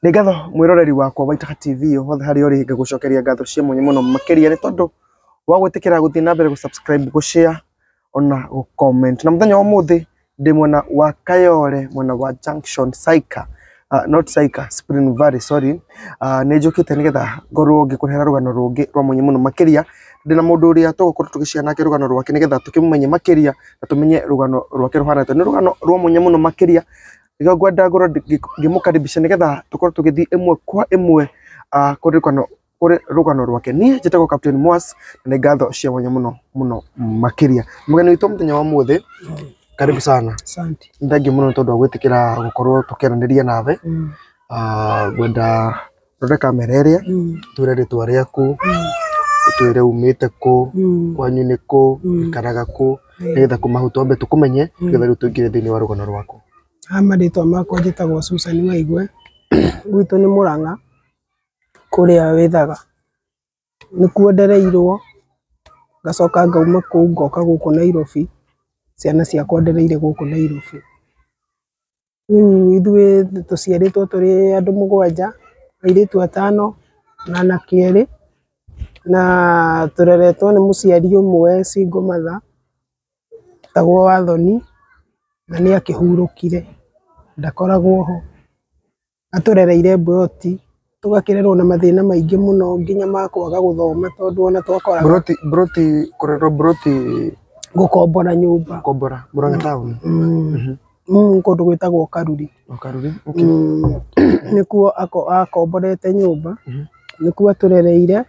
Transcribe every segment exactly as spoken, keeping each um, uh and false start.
Nĩ ngatho mwiroreri wakwa wa Itaha T V hothe hari uri ngagucokeria ngatho cia munye muno makiria ni tondu wa gwitikira guthii na mbere gu subscribe gu share ona gu comment. Na muthenya wa muthi ndi mwena wa Kayole mwena wa Junction Saika uh, not Saika Spring Valley sorry uh, ni njukite nigetha ngorwo ngikurehera rugano rungi rwa munye muno makiria ndina mundu uria tugukorwo tugishia nake rugano rwake nigetha tukimumenye makiria na tumenye rugano rwake ruhana ni rugano rwa munye muno makiria. Iga gwenda ngoro ngimukaribisha nigetha tukorwo tugithi imwe kwa imwe uh, kuri rugano kuri rugano rwake ni njitagwo Captain Mwas na ngatho cia mwanya muno muno makiria. Mugeni witu muthenya wa muthi karibu sana. Asante. Ndagi muno tondu gwitikira gukorwo tukiraniriria nawe mm. uh, gwenda rore kamera iria mm. twire ritwa riaku mm. twire umite ku mm. kwanyu ni ku mm. karaga ku nigetha kumahutombe tukumenye nigetha riu tuingire thiini wa rugano rwaku. Amarĩtwa makwa njĩtagwo Susan Waigwe gwitũ nĩ Mũrang'a kũrĩa wĩthaga nĩkuo ndereirwo ngacoka ngauma kũu ngoka gũkũ Nairobi ciana ciakwa ndereire gũkũ Nairobi. Rĩu ithuĩ tũciarĩtwo tũrĩ andũ mũgwanja airĩtu atano na anake erĩ na tũreretwo nĩ mũciari ũmwe single mother tagwo Wathoni na nĩ akĩhurũkire ndakoragwo ho atũrereire Mburoti tũgakĩrerwo na mathĩna maingĩ mũno nginya makwaga gũthoma tondũ ona twakora Mburoti Mburoti kũrerwo Mburoti gũkombora nyũmba gũkombora Mũrang'a town mhm mm kũndũ gwĩtagwo Karuri Karuri okay nĩkuo akomborete nyũmba nĩkuo atũrereire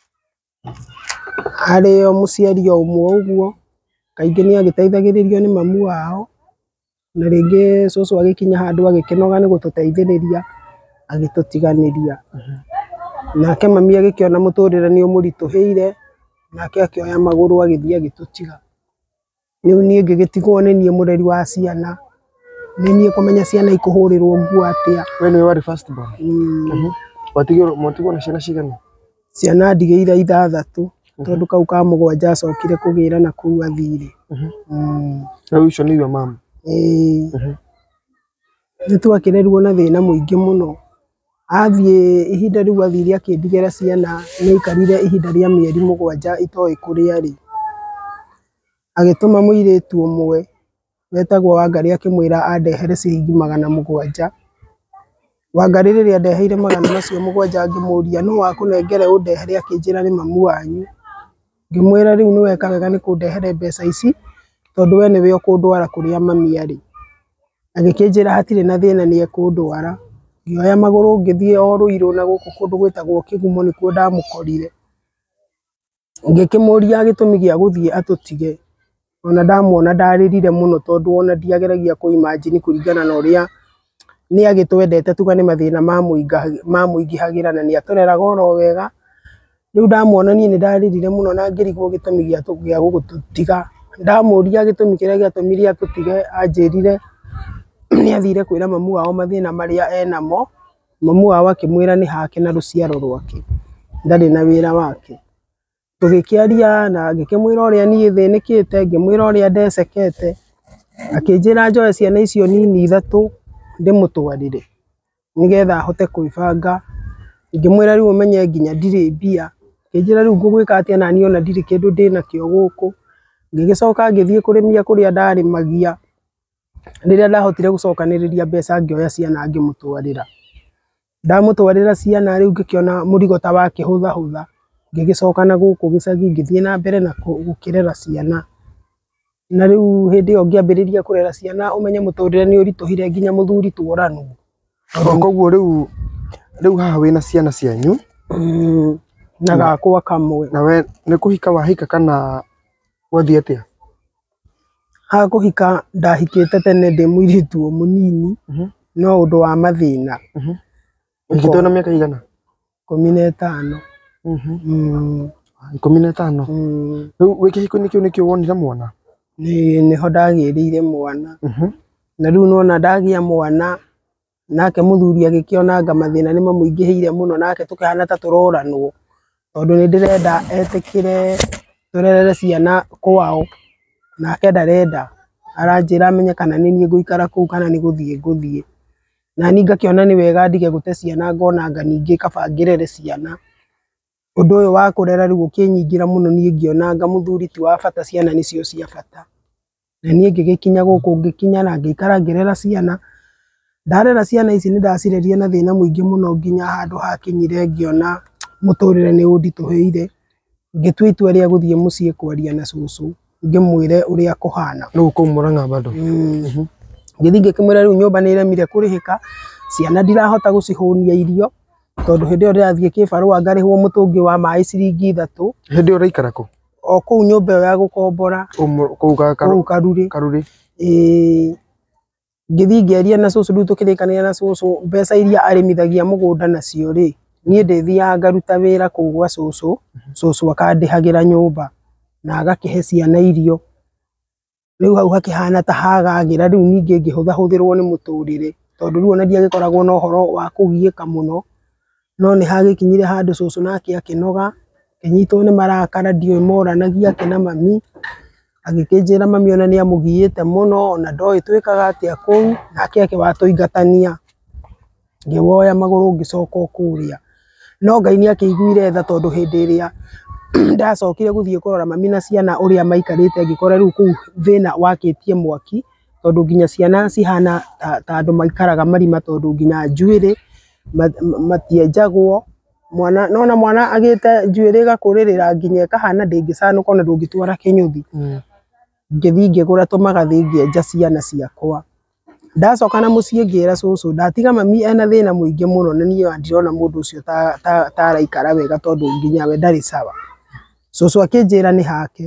harĩ o mũciari o ũmwe ũguo kaingĩ nĩ agĩteithagĩrĩrio nĩ mamu wao na rĩngĩ cũcũ agĩkinya handũ agĩkĩnoga nĩ gũtũteithĩrĩria agĩtũtiganĩria nake mami agĩkĩona mũtũrĩre nĩ ũmũritũhĩire nake akĩoya magũrũ agĩthiĩ agĩtũtiga. Rĩu niĩ ngĩgĩtigwo nĩ niĩ mũreri wa ciana nĩ niĩ kũmenya ciana ikũhũrĩrwo nguo atĩa. We nĩwe warĩ first born? Watigirwo mwatigwo na ciana cigana? Ciana ndigĩire ithathatũ tondũ kau ka mũgwanja acokire kũgĩra na kũu athire. Rĩu icio nĩwe mama? Ĩĩ nĩ twakĩrerwo na thĩna mũingĩ mũno. Athiĩ ihinda rĩu athire akĩndigĩra ciana nĩ aikarire ihinda rĩa mĩeri mũgwanja itoĩ kũrĩa arĩ. Agĩtũma mũirĩtu ũmwe wetagwo Wangarĩ akĩmwĩra andehere ciringi magana mũgwanja. Wangarĩ rĩrĩa andeheire magana macio mũgwanja ngĩmũria no wakũnengere ũndehere akĩnjĩra nĩ mamu wanyu. Ngĩmwĩra rĩu nĩ weka wega nĩ kũndehere mbeca ici tondũ we nĩwe ũkũndwara kũrĩa mami arĩ. Agĩkĩnjĩra hatirĩ na thĩna nĩ ekũndwara. Ngĩoya magũrũ ngĩthiĩ o Ruiru na gũkũ kũndũ gwĩtagwo Kĩgumo nĩkuo ndamũkorire. Ngĩkĩmũria gĩtũmi gĩa gũthiĩ atũtige ona ndamuona ndarĩrire mũno tondũ ona ndiageragia kũ imagine kũringana na ũrĩa nĩ agĩtwendete tuga nĩ mathĩna mamũingĩhagĩra na nĩ atũreraga oro wega. Rĩu ndamuona niĩ nĩ ndarĩrire mũno na ngĩrigwo gĩtũmi gĩa gũtũtiga. Ndamũria gĩtũmi kĩrĩa gĩatũmire atũtige anjĩrire nĩ athire kwĩra mamu wao mathĩna marĩa enamo. Mamu wao akĩmwĩra nĩ hake na rũciaro rwake ndarĩ na wĩra wake. Tũgĩkĩaria na ngĩkĩmwĩra ũrĩa niĩ thĩnĩkĩte ngĩmwĩra ũrĩa ndecekete. Akĩnjĩra njoe ciana icio nini ithatũ ndĩmũtwarĩre nigetha ahote kwĩbanga. Ngĩmwĩra rĩu ũmenye nginya ndirĩ mbia. Akĩnjĩra rĩu ngũgwĩka atĩa na niĩ ona ndirĩ kĩndũ ndĩnakĩo gũkũ. Ngĩgĩcoka ngĩthiĩ kũrĩmia kũrĩa ndarĩmagia. Rĩrĩa ndahotire gũcokanĩrĩria mbeca ngĩoya ciana ngĩmũtwarĩra. Ndamũtwarĩra ciana rĩu ngĩkĩona mũrigo ta wakĩhũthahũtha. Ngĩgĩcoka na gũkũ gĩcagi ngĩthiĩ na mbere na gũkĩrera ciana. Na rĩu hĩndĩ ĩyo ngĩambĩrĩria kũrera ciana ũmenye mũtũrĩre nĩ ũritũhire nginya mũthuri tworanwo. Koguo rĩu rĩu haha wĩna ciana cianyu na gakwa kamwe. Na we nĩ kũhika wahika kana wathiĩ atĩa? Ha kũhika ndahikĩte tene ndĩ mũirĩtu o mũnini no ũndũ wa mathĩna. Ũhikĩtwo na mĩaka igana? ikũmi na ĩtano. ikũmi na ĩtano. Rĩu wĩ kĩhiko-inĩ kĩu nĩkĩo wonire mwana? Nĩho ndagĩrĩire mwana. Na rĩu nona ndagĩa mwana nake mũthuri agĩkĩonanga mathĩna nĩ mamũingĩhĩire mũno nake tũkĩhana ta tũroranwo tondũ nĩ ndĩrenda etĩkĩre tũrerere ciana kwao nake ndarenda. Aranjĩra amenye kana nĩ niĩ ngũikara kũu kana nĩ gũthiĩ ngũthiĩ. na ni ngakiona ni wega ndige gute ciana ngona anga ningi kabangirere ciana undu uyu wa kurera riu ukinyingira muno ni ngiona anga muthuri ti wa bata ciana nicio cia bata na ni ngigikinya guku ngikinya na ngikara ngirera ciana ndarera ciana ici ni ndacireria na thina muingi muno nginya handu hakinyire ngiona muturire ni undituheire ngitua itua ria guthie mucii kwaria na cucu ngimwire uria kuhana no kumuranga bado ngithi ngikimwira riu nyumba ni iremire kurihika ciana ndirahota gucihunia irio tondu hindi ndirathie kibarua ngarihwo mutungi wa mai ciringi ithatu hindi uraikara ku o kuu nyumba yo ya gukombora kuu karuri karuri eh ngithi ngeria na cucu riu tukirikanira na cucu mbeca iria arimithagia mugunda nacio ri nie ndithia ngaruta wira kuu gwa cucu cucu akandihagira nyumba na agakihe ciana irio riu hau hakihana ta hagagira riu ningi ngihutha huthirwo ni muturire tondu riu ona ndiagikoragwo na uhoro wa kugiika muno no ni hagikinyire handu cucu nake akinoga kinyitwo ni marakara ndio imoranagia kina mami agikinjira mami ona ni amugiite muno ona ndoi twikaga atia kuu nake akiwatuingatania ngiwoya maguru ngicoka kuria no Ngai ni akiguire tha tondu hindi iria ndacokire guthie kurora mami na ciana uria maikarite ngikora riu kuu thina wakitie mwaki tondu nginya ciana cihana ta andu maikaraga marima tondu nginya njuiri matienjagwo mwana nona mwana agite njuiri gakuririra nginya kahana ndingicanuka ona ndungitwara kinyuthi ngithi ngigura tumagathi ngienja ciana ciakwa ndacoka na mucii ngira cucu ndatiga mami ena thina muingi muno na niyo ndirona mundu ucio ta ta araikara wega tondu nginya we ndari sawa cucu akinjira ni hake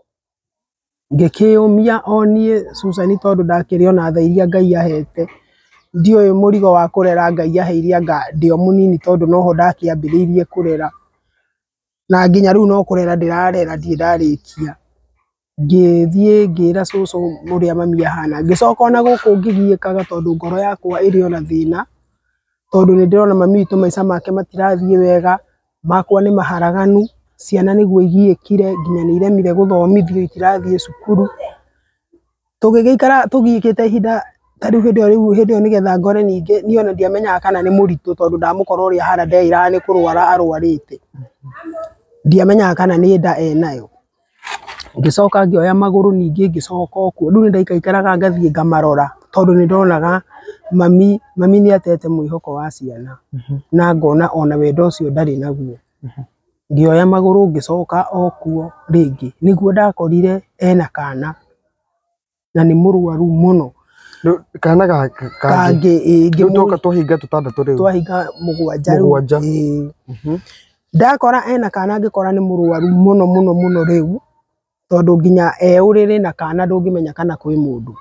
ngikiyumia onie Susan tondu ndakiriona tha iria Ngai ahete ndio murigo wa kurera Ngai aheire anga ndio munini tondu noho ndakiambiriirie kurera na nginya riu no kurera ndirarera ndie ndarikia ngithie ngira cucu muria mami ahana ngicoka ona guku ngigiikaga tondu ngoro yakwa iri ona thina tondu ni ndirona mami witu maica make matirathie wega makwa ni maharaganu ciana niguo igiikire nginya ni iremire guthomithio itirathie cukuru tugigiikara tugiikite ihinda tariu hindi riu hindi nigetha ngore ningi ni ona ndiamenyaga kana ni muritu tondu ndamukora uria hara ndeira ni kurwara arwarite ndiamenyaga kana ni nda enayo ngicoka ngioya maguru ningi ngicoka okuo riu ndaikaikaraga ngathie ngamarora tondu ni ndonaga mami mami ni atete mwihoko wa ciana na ngona ona wendo ucio ndari naguo ngioya maguru ngicoka okuo ringi niguo ndakorire ena kana na ni murwaru muno kana ga kangi ngimuka twahinga tutandatu riu twahinga mugwanja riu ndakora ena kana ngikora ni murwaru muno muno muno riu tondu nginya eurire na kana ndungimenya kana kwi mundu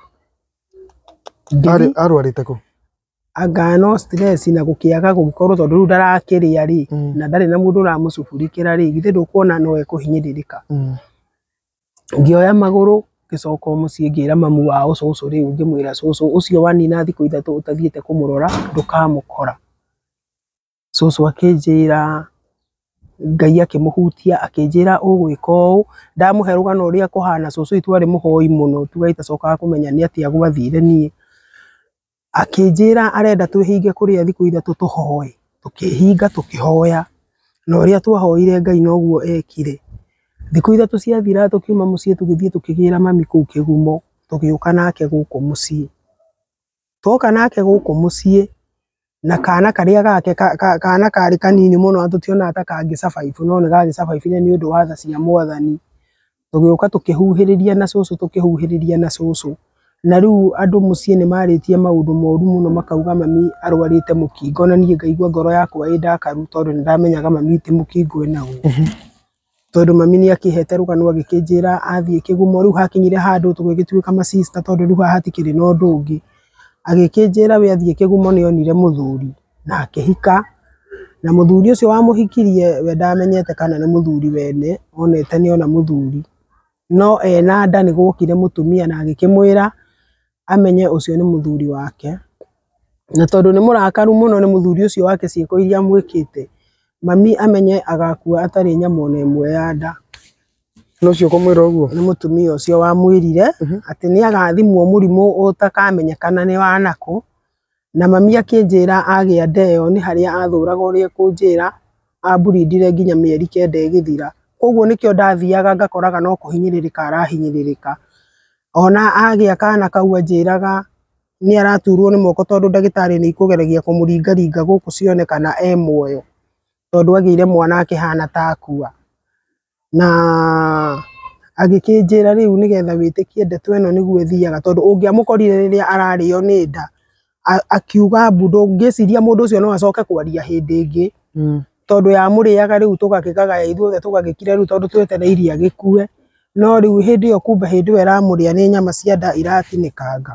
ari arwarite ku anga no stress na gukiaga gugikorwo tondu riu ndarakiria ri na ndari na mundu uramucufurikira ri githe ndukuona no ekuhinyiririka ngioya maguru ngicoka mucii ngira mamu wao cucu riu ngimwira cucu ucio wanina thiku ithatu utathiete kumurora ndukamukora cucu akinjira Ngai akimuhutia akinjira ugwika uu ndamuhe rugano uria kuhana cucu itwari muhoi muno tugaita coka kumenya ni atia gwathire nie akinjira arenda twihinge kuria thiku ithatu tuhoe tukihinga tukihoya no uria twahoire Ngai noguo ekire thiku ithatu ciathira tukiuma mucii tugithie tukigira mami kuu kigumo tugiuka nake guku mucii twoka nake guku mucii na kana karia gake kana kari kanini muno atutiona ta kangi survive no nigagi survive ni undu wa tha cia mwathani tugiuka tukihuhiriria na cucu tukihuhiriria na cucu na riu andu mucii ni maritie maundu moru muno makauga mami arwarite mukingo na nie ngaigua ngoro yakwa indakaru tondu ndamenyaga mami ti mukingo enaguo tondu mami ni akihete rugano agikinjira athie kigumo riu hakinyire handu tugigituika ma sister tondu riu hatikiri no ndungi agikinjira we athie kigumo ni onire muthuri na akihika na muthuri ucio wamuhikirie we ndamenyete kana ni muthuri wene onete ni ona muthuri no ena nda ni gukire mutumia na agikimwira amenye ucio ni muthuri wake na tondu ni murakaru muno ni muthuri ucio wake ciiko iria mwikite mami amenye agakua atari nyamu na imwe ya nda no cio kumwira uguo ni mutumia ucio wamwirire ati ni agathimwo murimu utakamenyekana ni wanako na mami akĩnjĩra agĩa ndeo nĩ harĩa athũraga ũrĩa kũnjĩra amburindire nginya mĩeri kenda ĩgĩthira. Koguo nĩkĩo ndathiaga ngakoraga no kũhinyĩrĩrĩka arahinyĩrĩrĩka. Ona agĩa kana kau anjĩraga nĩ araturwo nĩ moko tondũ ndagĩtarĩ nĩ ikũgeragia kũmũringaringa gũkũ cione kana e muoyo tondũ agĩire mwana akĩhana ta akua. Na agĩkĩnjĩra rĩu nĩgetha wĩtĩkie ndeto ĩno nĩguo ĩthiaga tondũ ũngĩamũkorire rĩrĩa ararĩo nĩ nda akiuga mbu ndũngĩciria mũndũ ũcio no acoke kwaria hĩndĩ ĩngĩ tondũ yamũrĩaga rĩu tũgakĩgagaya ithuothe tũgagĩkira rĩu tondũ twetereire agĩkue. No rĩu hĩndĩ ĩyo kumbe hĩndĩ ĩyo ĩramũrĩa nĩ nyama cia nda iratinĩkanga.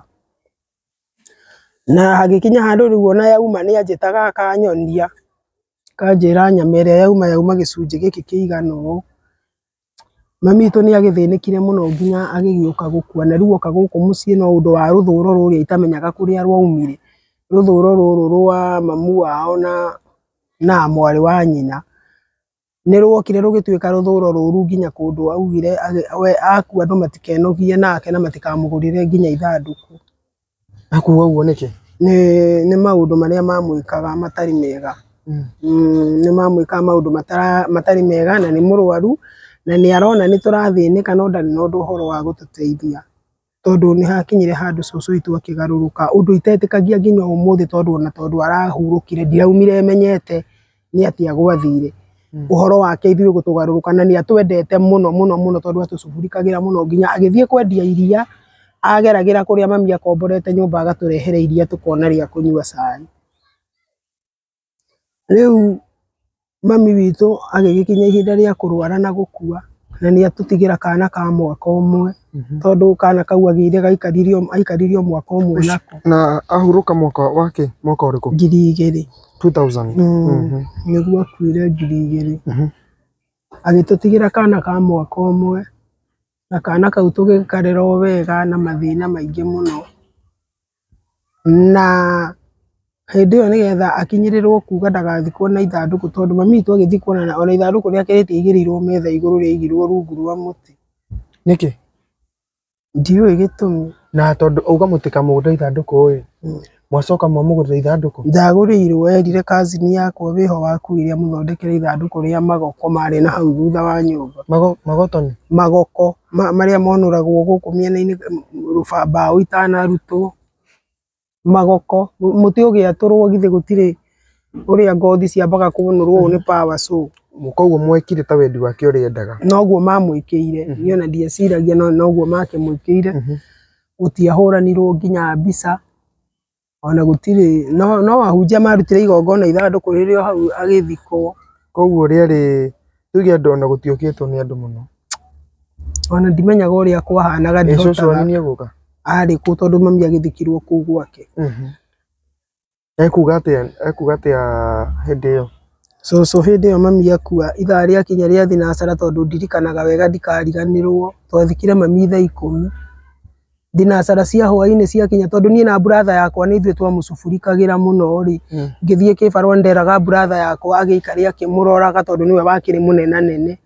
Na hagĩkinya handũ rĩu ona yauma nĩ anjĩtaga akanyonia kanjĩra nyama ĩrĩa yauma yauma gĩcunjĩ gĩkĩ kĩigana ũũ. Mami witũ nĩ agĩthĩnĩkire mũno nginya agĩgĩũka gũkua, na rĩu oka gũkũ mũciĩ no ũndũ wa rũthũũro rũrĩa itamenyaga kũrĩa rwaumire. Rũthũũro rũrũ rwa mamu wao na na mwarĩ wa nyina nĩ rwokire rũgĩtuĩka rũthũũro rũru nginya kũndũ augire we akua andũ matikenogie nake na matikamũgũrĩre nginya ithandũkũ. Akuga ũguo nĩkĩ? Nĩ maũndũ marĩa mamwĩkaga matarĩ mega. Nĩ mamwĩkaga maũndũ matarĩ mega na nĩ mũrwaru na nĩ arona nĩ tũrathĩnĩka no ndarĩ na ũndũ ũhoro wa gũtũteithia tondũ nĩ hakinyire handũ cũcũ witũ akĩgarũrũka ũndũ itetĩkagia nginya ũmũthĩ tondũ ona tondũ arahurũkire ndiraumire menyete nĩ atĩa gwathire. Ũhoro wake ithuĩ gũtũgarũrũka na nĩ atwendete mũno mũno mũno tondũ atũcugurikagĩra mũno nginya agĩthiĩ kwendia iria ageragĩra kũrĩa mami akomborete nyũmba agatũrehere iria tũkona rĩa kũnyua cai. Rĩu mami witũ agĩgĩkinya ihinda rĩa kũrwara na gũkua na nĩ atũtigĩra kana ka mwaka ũmwe tondũ kana kau agĩire gaikaririo aikaririo mwaka ũmwe nako. Na ahurũka mwaka wake mwaka ũrĩkũ? Ngiri igĩrĩ. two thousand. Nĩguo akuire ngiri igĩrĩ. Agĩtũtigĩra kana ka mwaka ũmwe na kana kau tũgĩkarera o wega na mathĩna maingĩ mũno. Na hĩndĩ ĩyo nĩgetha akinyĩrĩrwo kuga ndagathikwo na ithandũkũ tondũ mami witũ agĩthikwo na ona ithandũkũ rĩake rĩtiaigĩrĩirwo metha igũrũ rĩaigirwo rungu rwa mũtĩ. Nĩkĩ? Ndiũĩ gĩtũmi. Na tondũ auga mũtikamũgũrĩre ithandũkũ ĩ mwacoka mwamũgũrĩra ithandũkũ? Ndagũrĩirwo, erire cousin yakwa wĩho wakuire amũthondekere ithandũkũ rĩa magoko marĩ na hau thutha wa nyũmba. Magotoni? Magoko marĩa monũragwo gũkũ mĩena-inĩ mbaũ itanarutwo. Magoko mũtĩ ũgĩatũrwo githĩ gũtirĩ ũrĩa ngothi ciambaga kũnũrwo ũũ nĩ power saw. Koguo mwekire ta wendi wake ũrĩa endaga? Noguo mamwĩkĩire niĩ ona ndieciragia no noguo makĩmwĩkĩire. Gũtiahũranirwo nginya mbica ona gũtirĩ no no ahunjia marutire igongona ithandũkũ rĩrĩ o hau agĩthikwo. Koguo rĩarĩ tuge andũ ona gũtiũkĩtwo nĩ andũ mũno. Ona ndimenyaga ũrĩa kwahanaga ndihotaga. Cũcũ wanyu nĩ egũka? Arĩ kũ tondũ mami agĩthikirwo kũu gwake. Ekuga atĩa ekuga atĩa hĩndĩ ĩyo? Cũcũ hĩndĩ ĩyo mami akua ithaa rĩakinya rĩa thinacara tondũ ndirikanaga wega ndikariganĩrwo twathikire mami thaa ikũmi. Thinacara cia hwaĩ-inĩ ciakinya tondũ niĩ na brother yakwa nĩ ithuĩ twamũcuburikagĩra mũno rĩ. Ngĩthiĩ kĩbarũa nderaga brother yakwa agĩikare akĩmũroraga tondũ nĩwe wakĩrĩ mũnenanene.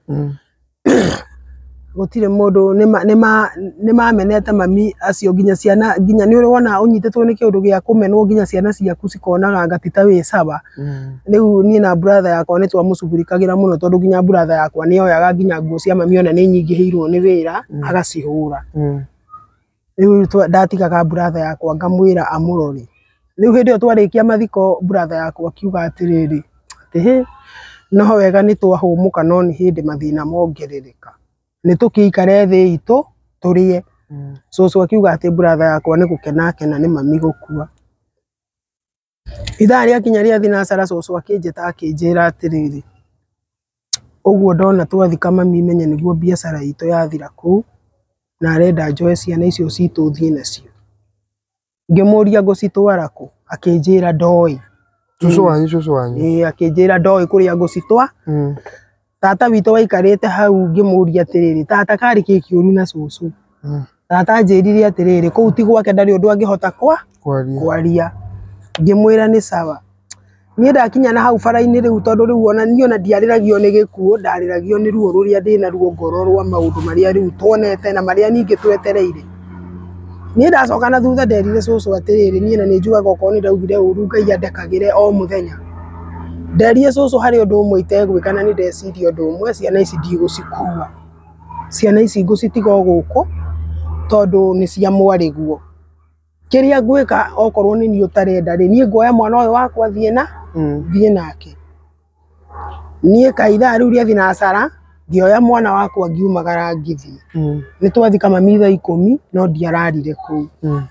Gũtirĩ mũndũ nĩ mamenete mami acio nginya ciana nginya nĩ wona ũnyitĩtwo nĩ kĩũndũ gĩa kũmenwo nginya ciana ciaku cikonaga anga ti ta wĩ sawa. Rĩu niĩ na brother yakwa nĩ twamũcuburikagĩra mũno tondũ nginya brother yakwa nĩ oyaga nginya nguo cia mami ona nĩ nyingĩhĩirwo nĩ wĩra agacihũra. Rĩu ndatigaga brother yakwa ngamwĩra amũrore. Rĩu hĩndĩ ĩyo twarĩkia mathiko brother yakwa akiuga atĩrĩrĩ atĩ no wega nĩ twahũmũka no nĩ hĩndĩ mathĩna mongerereka. Nĩ tũkĩikare thĩ itũ tũrĩe. Cũcũ akiuga atĩ brother yakwa nĩ gũkena akena nĩ mami gũkua. Ithaa rĩakinya rĩa thinacara cũcũ akĩnjĩta akĩnjĩra atĩrĩrĩ ũguo ndona twathika mami menye nĩguo biacara itũ yathira kũu na arenda njoe ciana icio citũ thiĩ nacio. Ngĩmũria ngũcitwara kũ? Akĩnjĩra ndoĩ. Cũcũ wanyu cũcũ wanyu? Ĩĩ akĩnjĩra ndoĩ kũrĩa ngũcitwara. Tata witũ waikarĩte hau ngĩmũria atĩrĩrĩ tata karĩ kĩ kĩũru na cũcũ? Tata anjĩrire atĩrĩrĩ kũu ti gwake ndarĩ ũndũ angĩhota kwa kwaria. Ngĩmwĩra nĩ sawa. Niĩ ndakinya na hau bara-inĩ rĩu tondũ rĩu ona niĩ ona ndiarĩragio nĩ gĩkuũ ndarĩragio nĩ ruo rũrĩa ndĩna ruo ngoro rwa maũndũ marĩa rĩu tuonete na marĩa ningĩ twetereire. Niĩ ndacoka na thutha nderire cũcũ atĩrĩrĩ, niĩ na nĩ njugaga okorwo nĩ ndaugire ũru Ngai andekagĩre o mũthenya. Nderire cũcũ harĩ ũndũ ũmwe itegwĩka na nĩ ndeciria ũndũ ũmwe, ciana ici ndigũcikua. Ciana ici ngũcitiga o gũkũ tondũ nĩ cia mwarĩguo. Kĩrĩa ngwĩka okorwo nĩ niĩ ũtarenda rĩ, niĩ nguoya mwana ũyũ wakwa thiĩ na thiĩ nake. Niĩ kaithaa rĩu rĩa thinacara ngĩoya mwana wakwa ngiumagara ngĩthiĩ. Nĩ twathi kama mitha ikũmi no ndiararire kũu.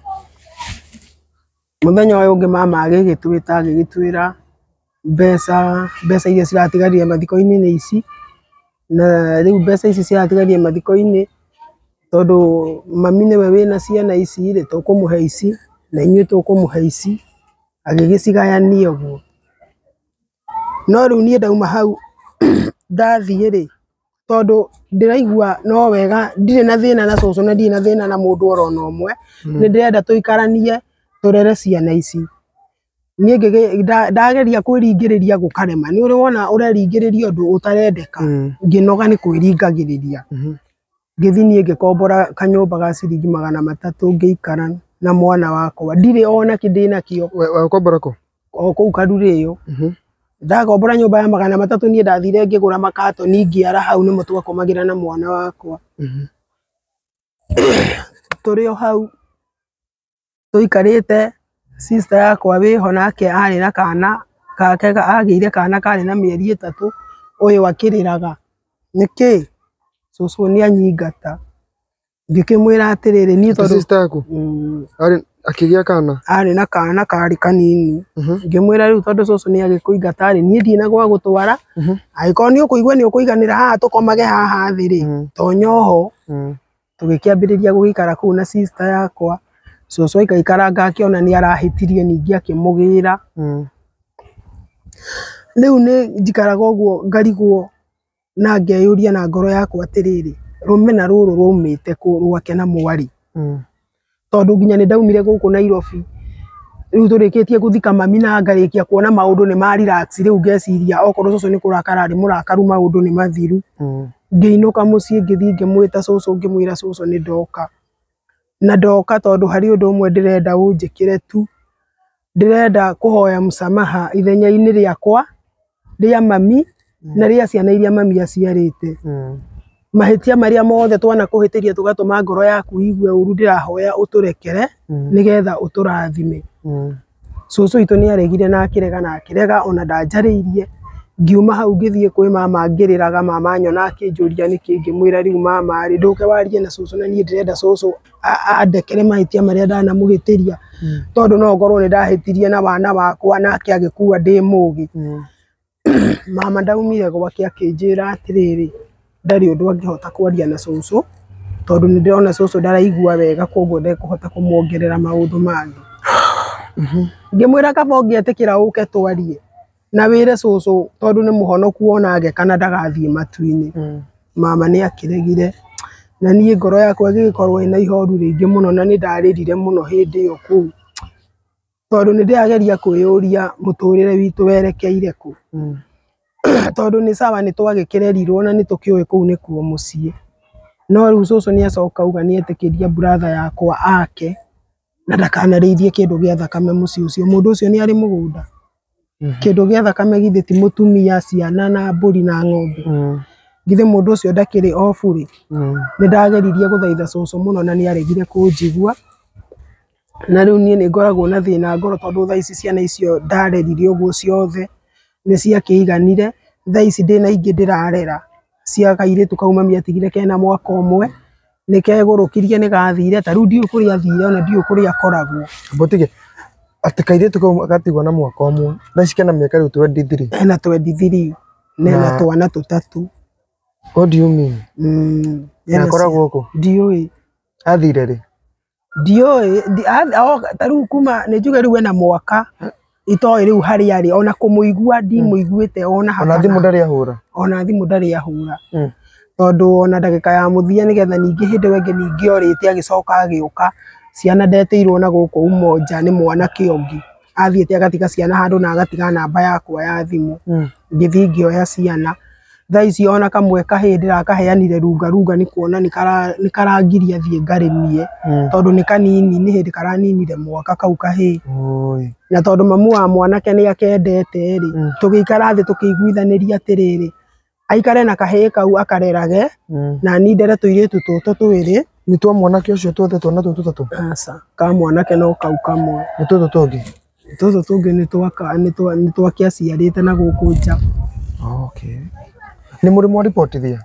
Mũthenya ũyũ ũngĩ mama agĩgĩtwĩta agĩgĩtwĩra mbeca mbeca iria ciratigarire mathiko-inĩ nĩ ici, na rĩu mbeca ici ciratigarire mathiko-inĩ tondũ mami nĩwe wĩna ciana ici rĩ, tũkũmũhe ici na inyuĩ tũkũmũhe ici, agĩgĩcigayania ũguo. No rĩu niĩ ndauma hau ndathiĩ rĩ, tondũ ndĩraigua no wega, ndirĩ na thĩna na cũcũ na ndirĩ na thĩna na mũndũ oro na ũmwe, nĩ ndĩrenda tũikaranie tũrere ciana ici. Niĩ ndageria kwĩringĩrĩria gũkarema. Nĩ ũrĩ wona ũreringĩrĩria ũndũ ũtarendeka, ngĩnoga nĩ kwĩringagĩrĩria. Ngĩthiĩ niĩ ngĩkombora kanyũmba ga ciringi magana matatũ ngĩikara na mwana wakwa, ndirĩ ona kĩ ndĩnakĩo. Wakombora kũ? O kũu Karurĩyo. Ndakombora nyũmba ya magana matatũ, niĩ ndathire ngĩgũra makatoni ngĩara hau, nĩmo twakomagĩra na mwana wakwa. Tũrĩ o hau tũikarĩte, sister yakwa wĩho nake arĩ na kana gake, agĩire kana karĩ na mĩeri ĩtatũ, ũyũ akĩrĩraga. Nĩkĩ? Cũcũ nĩ anyingata. Ngĩkĩmwĩra atĩrĩrĩ, niĩ tondũ sister yaku arĩ akĩgĩa kana? Arĩ na kana karĩ kanini. Ngĩmwĩra rĩu tondũ cũcũ nĩ agĩkũingata rĩ, niĩ ndirĩ na gwa gũtwara, angĩkorwo nĩ ũkũigua nĩ ũkũiganĩra haha tũkomage haha thĩ rĩ, tonya oho. Tũgĩkĩambĩrĩria gũgĩikara kũu na sister yakwa. Cũcũ aikaikaranga akĩona nĩ arahĩtirie ningĩ akĩmũgĩra. Rĩu nĩ njikaraga ũguo ngarigwo na ngeyũria na ngoro yakwa atĩrĩrĩ, rũmena rũrũ raumĩte kũ rwake na mwarĩ? Tondũ nginya nĩ ndaumire gũkũ Nairobi, rĩu tũrĩkĩtie gũthika mami na ngarĩkia kuona maũndũ nĩ ma relax, rĩu ngeciria okorwo cũcũ nĩ kũrakara arĩ mũrakaru maũndũ nĩ mathiru. Ngĩinũka mũciĩ ngĩthiĩ ngĩmwĩta cũcũ ngĩmwĩra cũcũ nĩ ndoka. Na ndoka tondũ harĩ ũndũ ũmwe ndĩrenda ũnjĩkĩre tu, ndĩrenda kũhoya msamaha ithenya-inĩ rĩakwa rĩa mami na rĩa ciana iria mami aciarĩte. Mahĩtia marĩa mothe twanakũhĩtĩria tũgatũma ngoro yaku igue ũru, ndĩrahoya ũtũrekere nĩgetha ũtũrathime. Cũcũ witũ nĩ aregire na akĩrega na akĩrega, ona ndanjarĩirie. Ngiuma hau ngĩthiĩ kwĩ mama ngĩrĩraga, mama nyona akĩnjũria nĩkĩ, ngĩmwĩra rĩu mama rĩ, ndũke warie na cũcũ na niĩ ndĩrenda cũcũ andekere mahĩtia marĩa ndanamũhĩtĩria, tondũ no ngorwo nĩ ndahĩtirie na wana wakwa nake agĩkua ndĩ mũgĩ. Mama ndaumire gwake akĩnjĩra atĩrĩrĩ, ndarĩ ũndũ angĩhota kwaria na cũcũ tondũ nĩ ndĩrona cũcũ ndaraigua wega, koguo ndekũhota kũmuongerera maũndũ mangĩ. Ngĩmwĩra kaba ũngĩetĩkĩra ũke twarie na wĩre cũcũ tondũ nĩ mũhonoku onage kana ndagathiĩ matu-inĩ. Mama nĩ akĩregire na niĩ ngoro yakwa ĩgĩkorwo ĩna ihoru rĩingĩ mũno, na nĩ ndarĩrire mũno hĩndĩ ĩyo kũu, tondũ nĩ ndĩrageria kwĩyũria mũtũrĩre witũ werekeire kũ. Tondũ nĩ sawa nĩ twagĩkĩrerirwo na nĩ tũkĩũĩ kũu nĩkuo mũciĩ, no rĩu cũcũ nĩ acoka auga nĩ etĩkĩria brother yakwa ake na ndakanarĩithie kĩndũ gĩa thakame mũciĩ ũcio. Mũndũ ũcio nĩ arĩ mũgũnda, kĩndũ gĩa thakame githĩ ti mũtumia, ciana na mbũri na ng'ombe? Githĩ mũndũ ũcio ndakĩrĩ obu rĩ? Nĩ ndageririe gũthaitha cũcũ mũno na nĩ aregire kũnjigua, na rĩu niĩ nĩ ngoragwo na thĩna ngoro tondũ thaa ici ciana icio ndarerire ũguo ciothe nĩ ciakĩiganire. Thaa ici ndĩna ingĩ ndĩrarera cia kairĩtu kau mami atigire kena mwaka ũmwe, nĩ kegũrũkirie nĩ gathire, ta rĩu ndiũĩ kũrĩa athire ona ndiũĩ kũrĩa akoragwo. Mbutige atĩ kairĩtu kau gatigwo na mwaka ũmwe, thaa ici kena mĩaka rĩu twenty three? Ena twenty three na ena twana tũtatũ. What do you mean? Na akoragwo kũ? Ndiũĩ. Athire rĩ? Ndiũĩ, ta rĩu kuma nĩ njuge rĩu ena mwaka, itoĩ rĩu harĩa arĩ, ona kũmũigua ndimũiguĩte ona haka. Ona thimũ ndarĩ ahũra? Ona thimũ ndarĩ ahũra, tondũ ona ndagĩka ya mũthia nĩgetha ningĩ hĩndĩ ĩngĩ ningĩ orĩte agĩcoka agĩũka, ciana ndetĩirwo na gũkũ umoja nĩ mwanake ũngĩ, athiĩte agatiga ciana handũ na agatiga namba yakwa ya thimũ. Ngĩthiĩ ngĩoya ciana thaa ici ona kamwe kahä ndärakaheanire runga runga nä kuona nä karangiria thiä ngarĩmie tondũ nĩ kanini nĩ hĩndĩ karaninire mwaka kau kahĩ na tondũ mamu wa mwanake nĩ akendete rĩ tũgĩikara thĩ tũkĩiguithanĩria atĩrĩrĩ aikare na kahĩ kau akarerage na ni ndere tũirĩtu tũtũ twĩrĩ nĩ twa mwanake ũcio tuothe twana tũtũ tũtatũ aca ka mwanake no kau kamwe nĩ tũtũ tũngĩ tũtũ tũngĩ nĩ twaka nĩ twakĩaciarĩte na gũkũ nja. Okay. Nĩ mũrĩ mwaribotithia?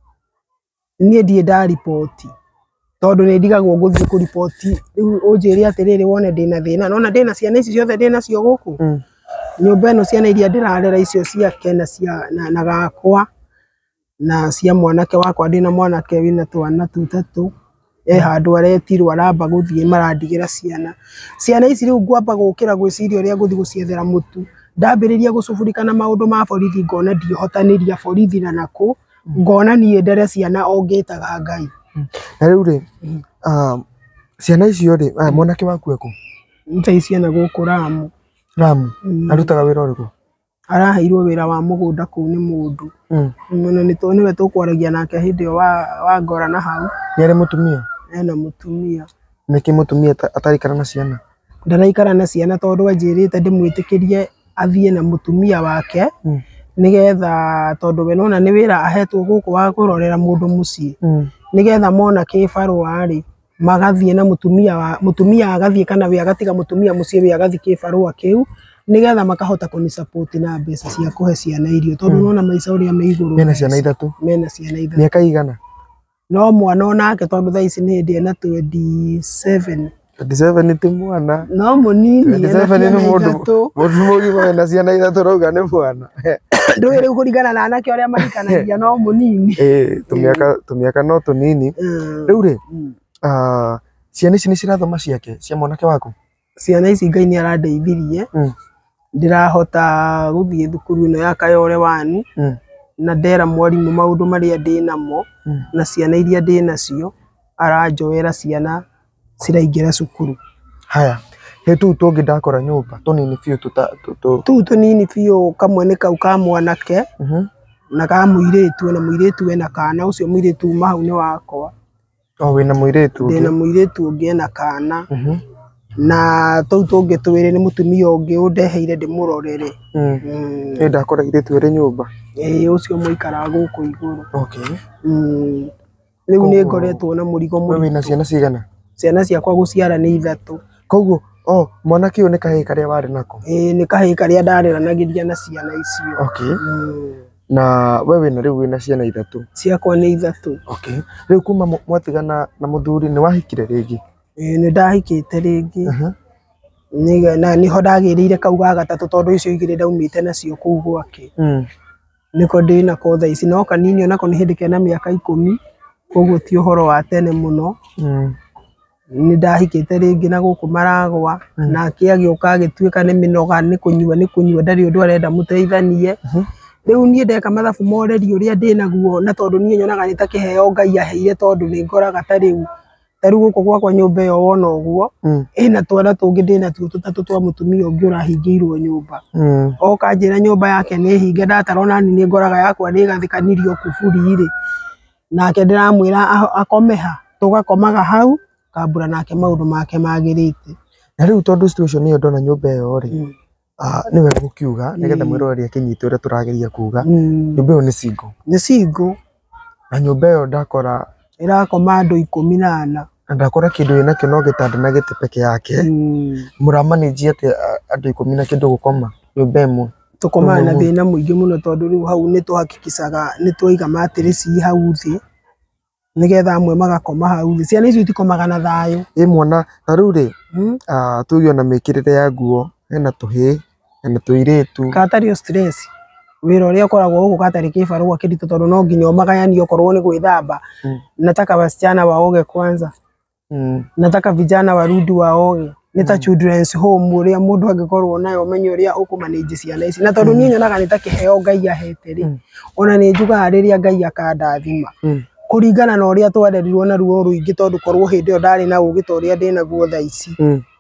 Niĩ ndirĩ ndariboti tondũ nĩ ndigagwo ngũthiĩ kũriboti rĩu ũnjĩre atĩrĩrĩ wone ndĩna thĩna nona ndĩna ciana ici ciothe ndĩnacio gũkũ nyũmba ĩno ciana iria ndĩrarera icio ciake na cia na gakwa na cia mwanake wakwa ndĩna mwanake wĩna twana tũtatũ e handũ aretirwo aramba gũthiĩ marandigĩra ciana ciana ici rĩu ngwamba gũkĩra gwĩciria ũrĩa ngũthiĩ gũciethera mũtu ndambĩrĩria gũcubũrika na maũndũ ma borithi ngona ndihotanĩria borithi na nakũ ngona niĩ ndere ciana ongĩtaga Ngai. Na rĩu rĩ ciana icio rĩ mwanake waku ekũ? Ntai ciana gũkũ Ramu. Ramu arutaga wĩra ũrĩkũ? Araheirwo wĩra wa mũgũnda kũu nĩ mũndũ mũno nĩwe tũkwaragia nake hĩndĩ ĩyo wa ngorana hau. Nĩ arĩ mũtumia? Ena mũtumia. Nĩkĩ mũtumia ataraikara na ciana? Ndaraikara na ciana tondũ anjĩrĩte ndĩmwĩtĩkĩrie athiĩ na mũtumia wake nĩgetha tondũ we nona nĩ wĩra ahetwo gũkũ wa kũrorera mũndũ mũciĩ nĩgetha mona kĩbarũa rĩ magathiĩ na mũtumia wa mũtumia agathiĩ kana we agatiga mũtumia mũciĩ we agathiĩ kĩbarũa kĩu nĩgetha makahota kũni support na mbeca cia kũhe ciana irio tondũ nona maica ũrĩa me igũrũ. Mena ciana ithatũ? Mena ciana ithatũ. Mĩaka igana? No mwana onake tondũ thaa ici nĩ hĩndĩ ena twenty seven. twenty seven ti mwana? No mũnini ena ciana ithatũ. Mũndũ mũgima wĩna ciana ithatũ rauga nĩ mwana. Ndũĩ rĩu kũringana na anake ũrĩa marikanagia no mũnini. Ĩĩ tũmĩaka tũmĩaka no tũnini. Rĩu rĩ ciana ici nĩ cirathoma ciake cia mwanake waku? Ciana ici Ngai nĩ arandeithirie ndirahota gũthiĩ thukuru ĩno ya Kayole one na ndera mwarimũ maũndũ marĩa ndĩ namo na ciana iria ndĩ nacio aranjoera ciana ciraingĩra cukuru. Haya he tũu tũngĩ ndakora nyũmba tũnini biũ tũu tũnini biũ kamwe nĩ kau ka mwanake na ka mũirĩtu na mũirĩtu ena kana ũcio mũirĩtu uma hau nĩ wakwa. O wĩna mũirĩtu ũngĩ? Ndĩna mũirĩtu ũngĩ ena kana na tũu tũngĩ twĩrĩ nĩ mũtumia ũngĩ ũndeheire ndĩmũrorere. Nĩ ndakora airĩtu erĩ nyũmba? Ĩĩ ũcio mũikaraga gũkũ igũrũ. Okay. Rĩu nĩ ngoretwo na mũrigo mũritũ. Wĩna ciana cigana? Ciana ciakwa gũciara nĩ ithatũ. Koguo mwanake ũyũ nĩ kahĩĩ karĩa warĩ nako? Ĩĩ nĩ kahĩĩ karĩa ndareranagĩria na ciana icio. Okay. Na we wĩna rĩu wĩna ciana ithatũ? Ciakwa nĩ ithatũ. Okay. Rĩu kuma mwatigana na mũthuri nĩ wahikire rĩngĩ? Ĩĩ nĩ ndahikĩte rĩngĩ na nĩho ndagĩrĩire kau ga gatatũ tondũ icio igĩrĩ ndaumĩte nacio kũu gwake. Nĩko ndĩ nako thaa ici no kanini onako nĩ hĩndĩ kena mĩaka ikũmi koguo ti ũhoro wa tene mũno. Nĩ ndahikĩte rĩngĩ na gũkũ Maragwa nake agĩũka agĩtuĩka nĩ mĩnoga nĩ kũnyua nĩ kũnyua ndarĩ ũndũ arenda mũteithanie. Rĩu niĩ ndeka mathabu moreri ũrĩa ndĩ naguo na tondũ niĩ nyonaga nĩ ta kĩheo Ngai aheire tondũ nĩ ngoraga ta rĩu ta rĩu gũkũ gwakwa nyũmba ĩyo wona ũguo ĩna twana tũngĩ ndĩ natuo tũtatũ twa mũtumia ũngĩ ũrahingĩirwo nyũmba. Oka njĩra nyũmba yake nĩ hinge ndatarona nĩ ngoraga yakwa nĩ gathikanirio kuburi rĩ nake ndĩramwĩra akome ha tũgakomaga hau kambura nake maũndũ make magĩrĩte. Na rĩu tondũ situation ĩyo ndona nyũmba ĩyo rĩ nĩ wega gũkiuga nĩgetha mwĩroreri akĩnyite ũrĩa tũrageria kuga nyũmba ĩyo nĩ single? Nĩ single. Na nyũmba ĩyo ndakora ĩrakoma andũ ikũmi na ana. Na ndakora kĩndũ ĩnakĩo no gĩtanda na gĩtĩ peke yake. Mũramanĩnji atĩ andũ ikũmi na kĩndũ gũkoma nyũmba ĩmwe? Tũkomaga na thĩna mũingĩ mũno tondũ rĩu hau nĩ tũhakikicaga nĩ twaiga matirĩci hau thĩ nĩgetha amwe magakoma hau thĩ. Ciana icio itikomaga na thayũ. Ĩ mwana na rĩu rĩ tuge ona mĩkĩrĩre ya nguo hena tũhĩĩ hena tũirĩtu. Gatarĩ o stress. Wĩra ũrĩa ũkoragwo gũkũ gatarĩ kĩbarũa kĩritũ tondũ no nginya ũmagayanie okorwo nĩ gwĩthamba. Nataka wasichana waoge kwanza. Nataka vijana warudi waoge. Nĩ ta children's home ũrĩa mũndũ angĩkorwo nayo ũmenye ũrĩa ũkũmanĩnji ciana ici. Na tondũ niĩ nyonaga nĩ ta kĩheo Ngai ahete rĩ ona nĩ njugaga rĩrĩa Ngai akandathima kũringana na ũrĩa twarerirwo na ruo rũingĩ tondũ korwo hĩndĩ ĩyo ndarĩ na ũgĩ ta ũrĩa ndĩ naguo thaa ici.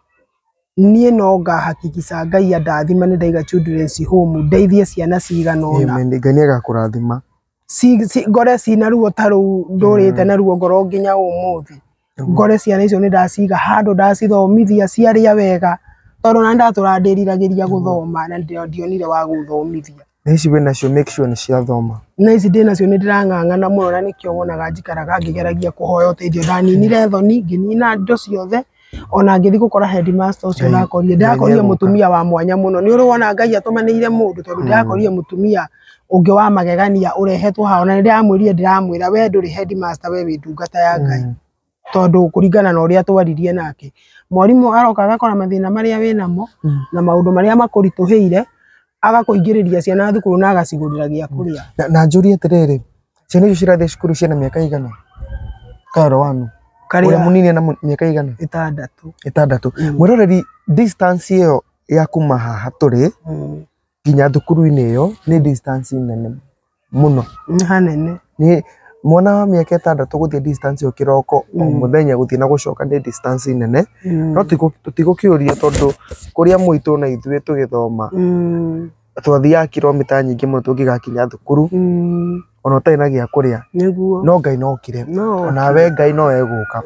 Niĩ no ngahakikica Ngai andathima nĩ ndaiga children's home ndeithie ciana cigana ũna. Ngai nĩ agakũrathima. si, si ngore cina ruo ta ru ndurite na ruo ngoro nginya umuthi ngore ciana icio ni ndaciga handu ndacithomithia ciaria wega tondu na ndaturandĩriragĩria guthoma na ndionire wa guthomithia na ici we nacio make sure ni ciathoma na ici ndĩ nacio ni ndirang'ang'ana muno na nikio wonaga njikaraga ngĩgeragia kuhoya ũteithio ndaninire thoni ngĩnina ndo ciothe ona ngĩthi gũkora headmaster ũcio ndakorire ndakorire mutumia wa mwanya muno ni ũrona Ngai atumanĩire mũndũ tondu ndakorire mutumia ũngĩ wa magegania ũrehetwo hao na ndiramwĩrire ndiramwĩra we ndũrĩ headmaster we wĩ ndungata ya Ngai tondu kuringana na ũrĩa twaririe nake mwarimũ aroka agakora mathĩna marĩa wĩ namo na maũndũ marĩa makũritũhĩire agakũingĩrĩria ciana thukuru na agacigũrĩra gĩa kũrĩa na njũrie atĩrĩrĩ ciana icio cirathiĩ cukuru ciana mĩaka igana karo wanu ũrĩa mũnini na mĩaka igana ĩtandatũ ĩtandatũ mwĩroreri distance ĩyo ya kuma haha tũrĩ nginya thukuru-inĩ ĩyo nĩ distance nene mũno nĩ hanene nĩ mwana wa mĩaka ĩtandatũ gũthiĩ distance ĩyo kĩroko o mũthenya gũthiĩ na gũcoka nĩ distance nene no tũtigũkĩũria tondũ kũrĩa mũitũ na ithuĩ tũgĩthoma twathiaga kilomita nyingĩ mũno tũngĩgakinya thukuru ona ũtarĩ na gĩa kũrĩa no Ngai no kire onawe Ngai no egũka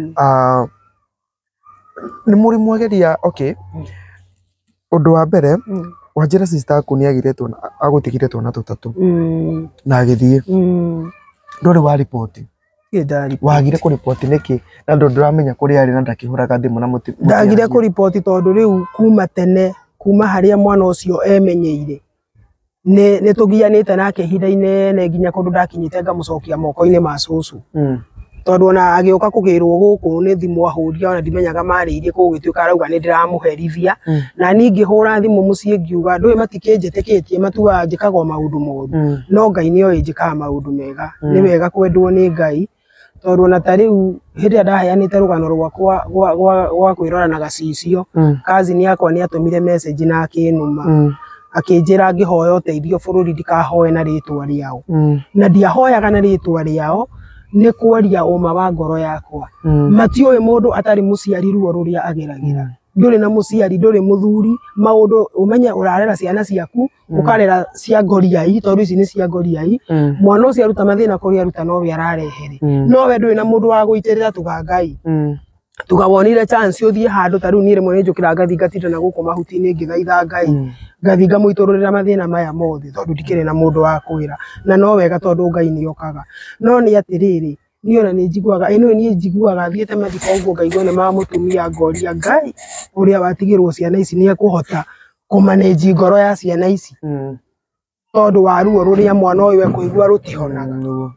nĩ mũrĩ mwageria okay ũndũ wa mbere wanjĩra sister yaku nĩ agĩire twana agũtigire twana tũtatũ na agĩthiĩ ndũrĩ wa report wagire kũ report nĩkĩ na ndũ ndũramenya kũrĩa arĩ na ndakĩhũraga thimũ na mũtĩ ndagire kũ report tondũ rĩu kuma tene kuma harĩa mwana ũcio emenyeire nĩ nĩ tũgianĩte nake ihinda inene nginya kũndũ ndakinyĩte ngamũcokia moko-inĩ ma cũcũ tondu ona agĩũka kũgĩrwo gũkũ nĩ thimũ ahũria ona ndimenyaga marĩirie gũgĩtuĩka arauga nĩ ndĩramũherithia na niĩ ngĩhũra thimũ mũciĩ ngiuga ndũĩ matikĩnjĩtĩkĩtie matuaga njĩkaga maũndũ moru no Ngai nĩoĩ njĩkaga maũndũ mega nĩ wega kwendwo nĩ Ngai tondu ona ta rĩu hĩndĩ ĩrĩa ndaheanĩte rũgano rwakwa gwa kwĩrora na gacicio cousin yakwa nĩ atũmire message na akĩnũma akĩnjĩra ngĩhoya ũteithio bũrũri ndikahoe na rĩtwa rĩao na ndiahoyaga na rĩtwa rĩao nĩ kuoria ũma wa ngoro yakwa matiũĩ mũndũ atarĩ mũciari ruo rũrĩa ageragĩra ndũrĩ na mũciari ndũrĩ mũthuri maũndũ ũmenye ũrarera ciana ciaku ũkarera cia ngoriai tondũ ici nĩ cia ngoriai mwana ũcio aruta mathĩna kũrĩa aruta nowe ararehere nowe ndũrĩ na mũndũ wa gũitĩrĩra tuga Ngai tugawonire chance ũthiĩ handũ ta rĩu niĩ rĩmwe nĩ njũkĩra ngathi ngatinda na gũkũ mahuti-inĩ ngĩthaitha Ngai ngathi ngamũitũrũrĩra mathĩna maya mothe tondũ ndikĩrĩ na mũndũ wa kwĩra na no wega tondũ Ngai nĩ okaga no nĩ atĩrĩrĩ niĩ ona nĩ njiguaga ĩno niĩ njiguaga thiĩte mathiko ũguo ngaigua nĩ ma mũtumia ngoria Ngai ũrĩa watigĩrwo ciana ici nĩ ekũhota kũmanĩnji ngoro ya ciana ici tondũ wa ruo rũrĩa mwana ũyũ ekũigua rũtihonaga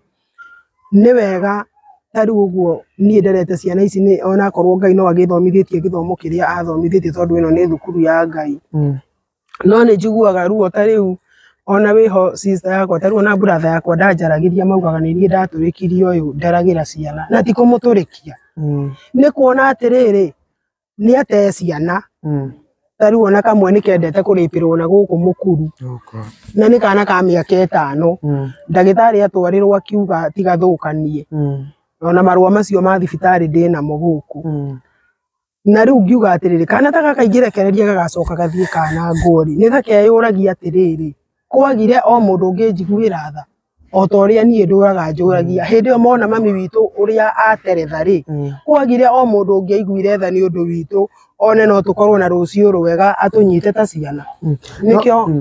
nĩ wega ta rĩu ũguo niĩ nderete ciana ici nĩ ona korwo Ngai no agĩthomithĩtie gĩthomo kĩrĩa athomithĩtie tondũ ĩno nĩ thukuru ya Ngai no nĩ njiguaga ruo ta rĩu ona wĩho sister yakwa ta rĩu ona brother yakwa ndanjaragĩria maugaga nĩ niĩ ndatũrĩkirie ũyũ nderagĩra ciana na ti kũmũtũrĩkia nĩ kuona atĩrĩrĩ nĩ ate ciana ta rĩu ona kamwe nĩ kendete kũrĩpĩrwo na gũkũ mũkuru na nĩ kana ka mĩaka ĩtano ndagĩtarĩ atwarĩrwo akiuga tigathũkanie ona marũa macio ma thibitarĩ ndĩ namo gũkũ na rĩu ngiuga atĩrĩrĩ kana ta gaka ingĩrekereria gagacoka gathiĩ kana ngũri nĩ gakeyũragia atĩrĩrĩ kwagire o mũndũ ũngĩnjiguĩra tha o ta ũrĩa niĩ ndũraga njũragia hĩndĩ ĩyo mona mami witũ ũrĩa ateretha rĩ kwagire o mũndũ ũngĩaiguire tha nĩ ũndũ witũ one no tũkorwo na rũciũ rwega atũnyite ta ciana nĩkĩo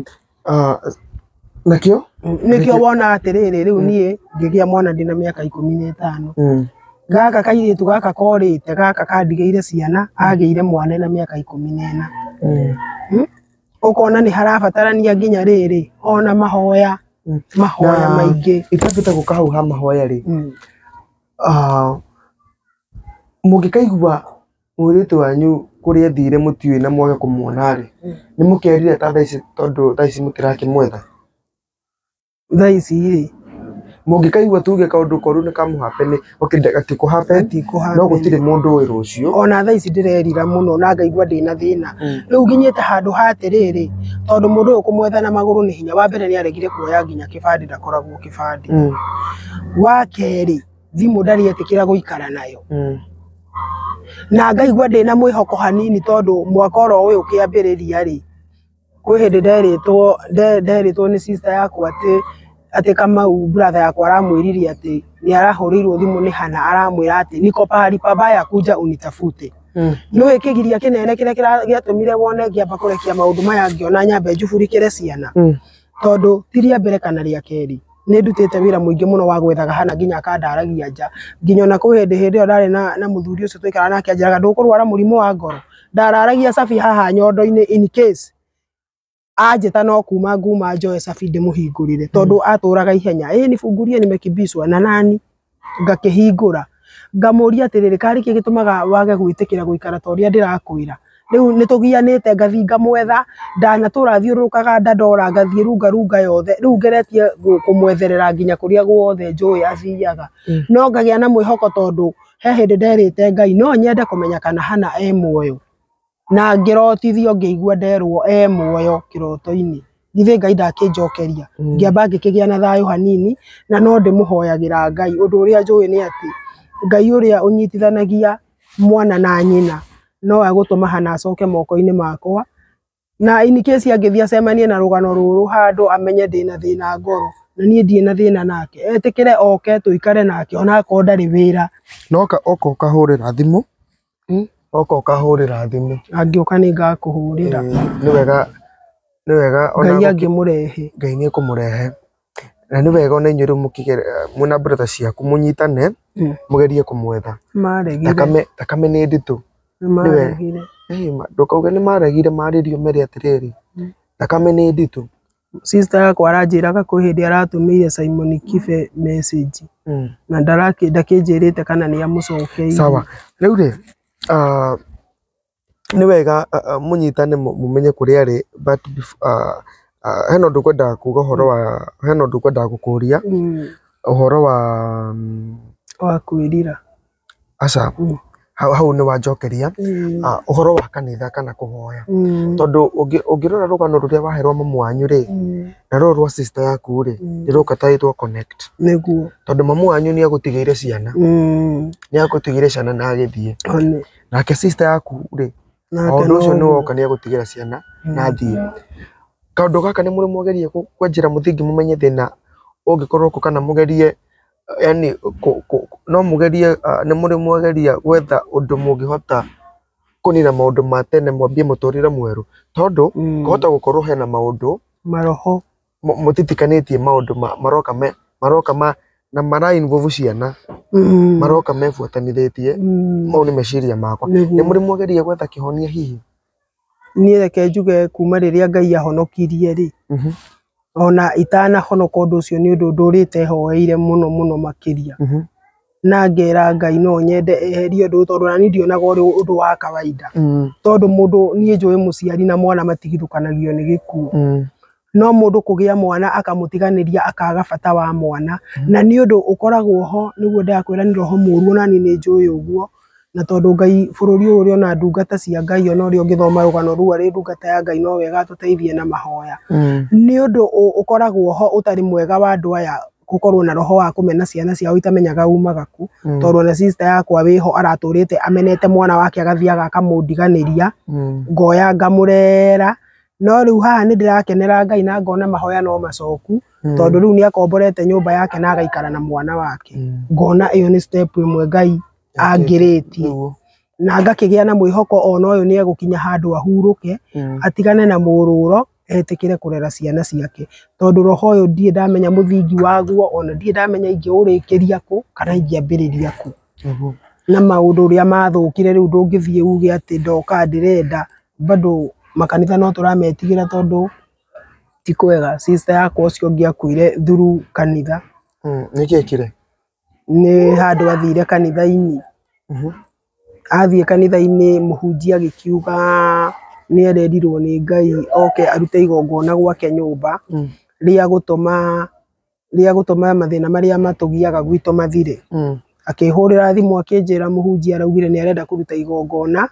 nakĩo nĩkĩo wona atĩrĩrĩ rĩu niĩ ngĩgĩa mwana ndĩna mĩaka ikũmi na ĩtano gaka kairĩtu gaka korĩte gaka kandigĩire ciana agĩire mwana na mĩaka ikũmi na ĩna ũkona nĩ harabatarania nginya rĩrĩ ona mahoya mahoya maingĩ itapita gũka hau ha mahoya rĩ mũngĩkaigua mũirĩtu wanyu kũrĩa thire mũtiũĩ na mwage kũmuona rĩ nĩ mũkerire ta thaa ici tondũ thaa ici mũtirakĩmwetha thaa ici rĩ mũngĩkaigua tuge kaũndũ koru nĩ kamũhape gatikũhape no gũtirĩ mũndũ ũĩ rũciũ ona thaa ici ndĩrerira mũno na ngaigua ndĩna thĩna rĩu nginyĩte handũ ha atĩrĩrĩ tondũ mũndũ ũyũ kũmwetha na magũrũ nĩ hinya wa mbere nĩ aregire kuoya nginya kĩbandĩ ndakoragwo kĩbandĩ wa kerĩ thimũ ndarĩ etĩkĩra gũikara nayo na ngaigua ndĩna mwĩhoko hanini tondũ mwaka oro ũyũ ũkĩambĩrĩria rĩ kwĩ hĩndĩ nderitwo nderitwo nĩ sister yakwa atĩ ati Kamau brother yakwa aramwiririe ati ni arahurirwo thimu ni Hana aramwira ati niko pahali pabaya kuja unitafute. Mm. No ikigiria kinene kire giatumire wone ngiamba kurekia maundu maya ngiona nyambe njuburikire ciana. Mm. Tondu tiria mbere kana ria keri ni ndutite wira muingi muno wa gwethaga Hana nginya akandaragia nja nginya na ku hindi hindi ndari na na muthuri ucio twikara nake anjiraga ndukurwara murimu wa ngoro ndararagia Safi haha nyondo-ini in case ajeta no kuma nguma njoe Safi ndimuhingurire tondu aturaga ihenya ii nifungurie nimekibiswa na nani ngakihingura ngamuria atiriri kari ki gitumaga wage gwitikira guikara toria ndirakwira riu nitugianite ngathi ngamwetha ndanatura thiurukaga ndandora ngathi runga runga yothe riu ngeretie kumwetherera nginya kuria guothe njui athiaga. Mm. No ngagia na mwihoko tondu he hindi nderite Ngai no nyende kumenya kana Hana e muoyo na ngirotithio ngeigua nderwo e muoyo kiroto-ini githe Ngai ndakinjokeria. Mm. Ngiamba ngikigia na thayu hanini na no ndimuhoyagira Ngai undu uria njui ni ati Ngai uria unyitithanagia mwana na nyina no agutuma Hana acoke moko-ini makwa na in case angithia cemanie na rugano ruru handu amenye ndina thina ngoro na nie ndina thina nake etikire oke tuikare nake ona ko ndari wira noka oko ukahurira thimu. Mm. Oko ukahurira thimu angioka ni ngakuhurira. Ni wega ni wega ona Ngai angimurehe Ngai ni kumurehe na ni wega ona inyuru mukigere muna brother ciaku munyitane. Mm. Mugerie kumwetha maregire takame takame ni nditu maregire eh ndukauge ni maregire maririo mere atiriri. Mm. Takame ni nditu sister yakwa aranjiraga kwi hindi aratumire Simon Kibe message. Mm. Na ndaraki ndakinjirite kana ni amucokeire. Sawa riu ri ah ni wega uh, munyitane mumenye kuri ari but uh, uh, heno ndukwenda kuga horo wa heno ndukwenda gukuria. Mm. Uhoro wa um, wa kwirira aca. Mm. Hau ni wanjokeria. Mm. Uh, uhoro wa kanitha kana kuhoya. Mm. Tondu ungirora rugano ruria waherwa mamu wanyu ri. Mm. na ro rwa sister yaku ri ndiruka taitwo connect niguo tondu mamu wanyu ni agutigire ciana. Mm. Ni agutigire ciana na agithie nake sister yaku ri ondu ucio ni woka ni agutigire ciana na athie. Kaundu gaka ni muri mugerie kwenjira muthingi mumenye thina ungikorwo ku kana mugerie yani no mugerie uh, ni muri mugeria gwetha undu mungihota kunina maundu ma tene mwambie muturire mweru tondu mm. kohota gukorwo hena maundu maroho mutitikanĩtie maundu maroka me maroka ma na mara involve ciana. Mm. Maroka mebuatanithitie. Mm. Mau ni meciria makwa ni muri mugeria gwetha kihonia hihi. Nie reke njuge kuma riria Ngai ahonokirie ri. Mhm. Ona itana honoka undu ucio ni undu ndurite hoeire muno muno makiria. Mhm. Na ngera Ngai no nyende eherie undu tondu na ni ndionaga uri undu wa kawaida. Mm. Tondu mundu nie njui muciari na mwana matigithukanagio ni gikuo. Mm. No mundu kugia mwana akamutiganiria akaga bata wa mwana. Mm. Na ni undu ukoragwo ho niguo ndakwira ni roho muru na ni ni njui uguo na tondu Ngai bururi uyu na ndungata cia Ngai ona uri ungithoma rugano ru ari ndungata ya Ngai no wega tuteithie na mahoya. Mm. Ni undu ukoragwo ho utari mwega wa andu aya gukorwo na roho wa kumena ciana ciao itamenyaga umaga ku. Mm. Tondu na sister yakwa wiho araturite amenete mwana wake agathiaga akamundiganiria. Mm. Ngoya ngamurera no riu haha ni ndirakenera Ngai na ngona mahoya no macoku. Mm. Tondu riu ni akomborete nyumba yake na agaikara na mwana wake. Mm. Ngona iyo ni step imwe Ngai angiritie na ngakigia na mwihoko ona uyu ni egukinya handu ahuruke. Mm. Atigane na mururo etikire kurera ciana ciake tondu roho uyu ndie ndamenya muthingi waguo ona ndie ndamenya ingiurikiria ku kana ingiambiriria ku. Mhm. Na maundu uria mathukire riu ndungithie uge ati ndoka ndirenda bado makanitha no turametigira tondu ti kwega sister yakwa ucio ngiakuire thuru kanitha. Mm. Nikikire ni handu athire kanitha-ini. Mhm. Athie kanitha-ini muhunjia gikiuga ni arerirwo ni Ngai oke arute igongona gwake nyumba. Mm. Ria gutuma ria gutuma mathina maria matugiaga gwitu mathire. Mm. Akihurira thimu akinjira muhunjia araugire ni arenda kuruta igongona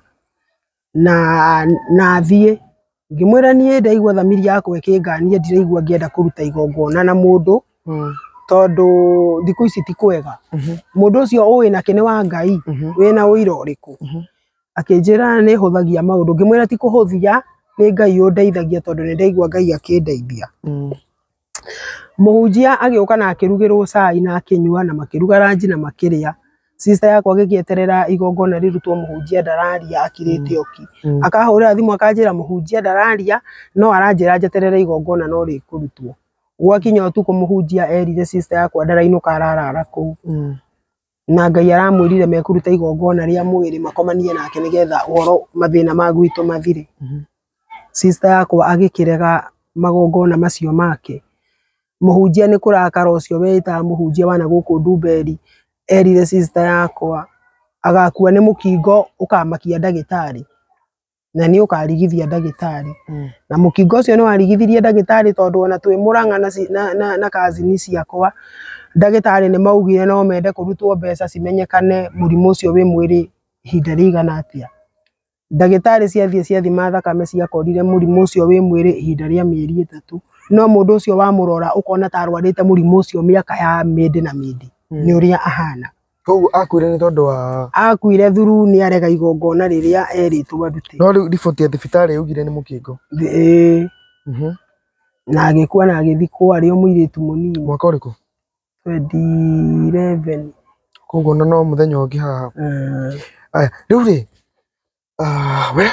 na na athie ngimwira nie ndaigua thamiri yakwa ikingania ndiraigua ngienda kuruta igongona na mundu. Mm. Tondu thiku ici ti kwega. Mhm. Mundu ucio uwi na kene wa Ngai. Mhm. Wina uira uriku. Mhm. Akinjira ni huthagia maundu ngimwira ti kuhuthia ni Ngai undeithagia tondu ni ndaigua Ngai akindeithia. Mm. Mũhunjia agĩũka na akĩrugĩrwo cai na akĩnyua na makĩruga ranji na makĩrĩa. Sister yakwa agĩgĩeterera igongona rĩrutwo mũhunjia ndararia akirĩte oki. Akahũrĩra thimũ akanjĩra mũhunjia ndararia no aranjĩra njeterere igongona no rĩkũrutwo. Gwakinya ũtukũ mũhunjia erire sister yakwa ndarainũka ararara kũu. Na Ngai aramwĩrire mekũruta igongona rĩa mwĩrĩ makomanie nake nĩgetha ũhoro mathĩna ma gwitũ mathire. Sister yakwa agĩkĩrega magongona macio make. Mũhunjia nĩ kũrakara ũcio weta mũhunjia wa nagũkũ Ndumberi erire sister yakwa agakua nĩ mũkingo ũkamakia ndagĩtarĩ na nĩ ũkarigithia ndagĩtarĩ. Na mũkingo ũcio nĩ warigithirie ndagĩtarĩ tondũ ona twĩ Mũrang'a na na na kazini ciakwa ndagĩtarĩ nĩ maugire no mende kũrutwo mbeca cimenyekane mũrimũ ũcio wĩ mwĩrĩ ihinda rĩigana atĩa. Ndagĩtarĩ ciathiĩ ciathima thakame ciakorire mũrimũ ũcio wĩ mwĩrĩ ihinda rĩa mĩeri ĩtatũ. No mũndũ ũcio wamũrora ũkona ta arwarĩte mũrimũ ũcio mĩaka ya mĩndĩ na mĩndĩ nĩ ũrĩa ahana. Koguo akuire nĩ tondũ wa akuire through nĩ arega igongona rĩrĩa erĩtwo arute. No rĩu riboti ya thibitarĩ yaugire nĩ mũkingo. Ĩĩ. Na agĩkua na agĩthikwo arĩ o mũirĩtu mũnini. Mwaka ũrĩkũ? twenty eleven. Koguo no mũthenya ũngĩ haha. Aya rĩu rĩ we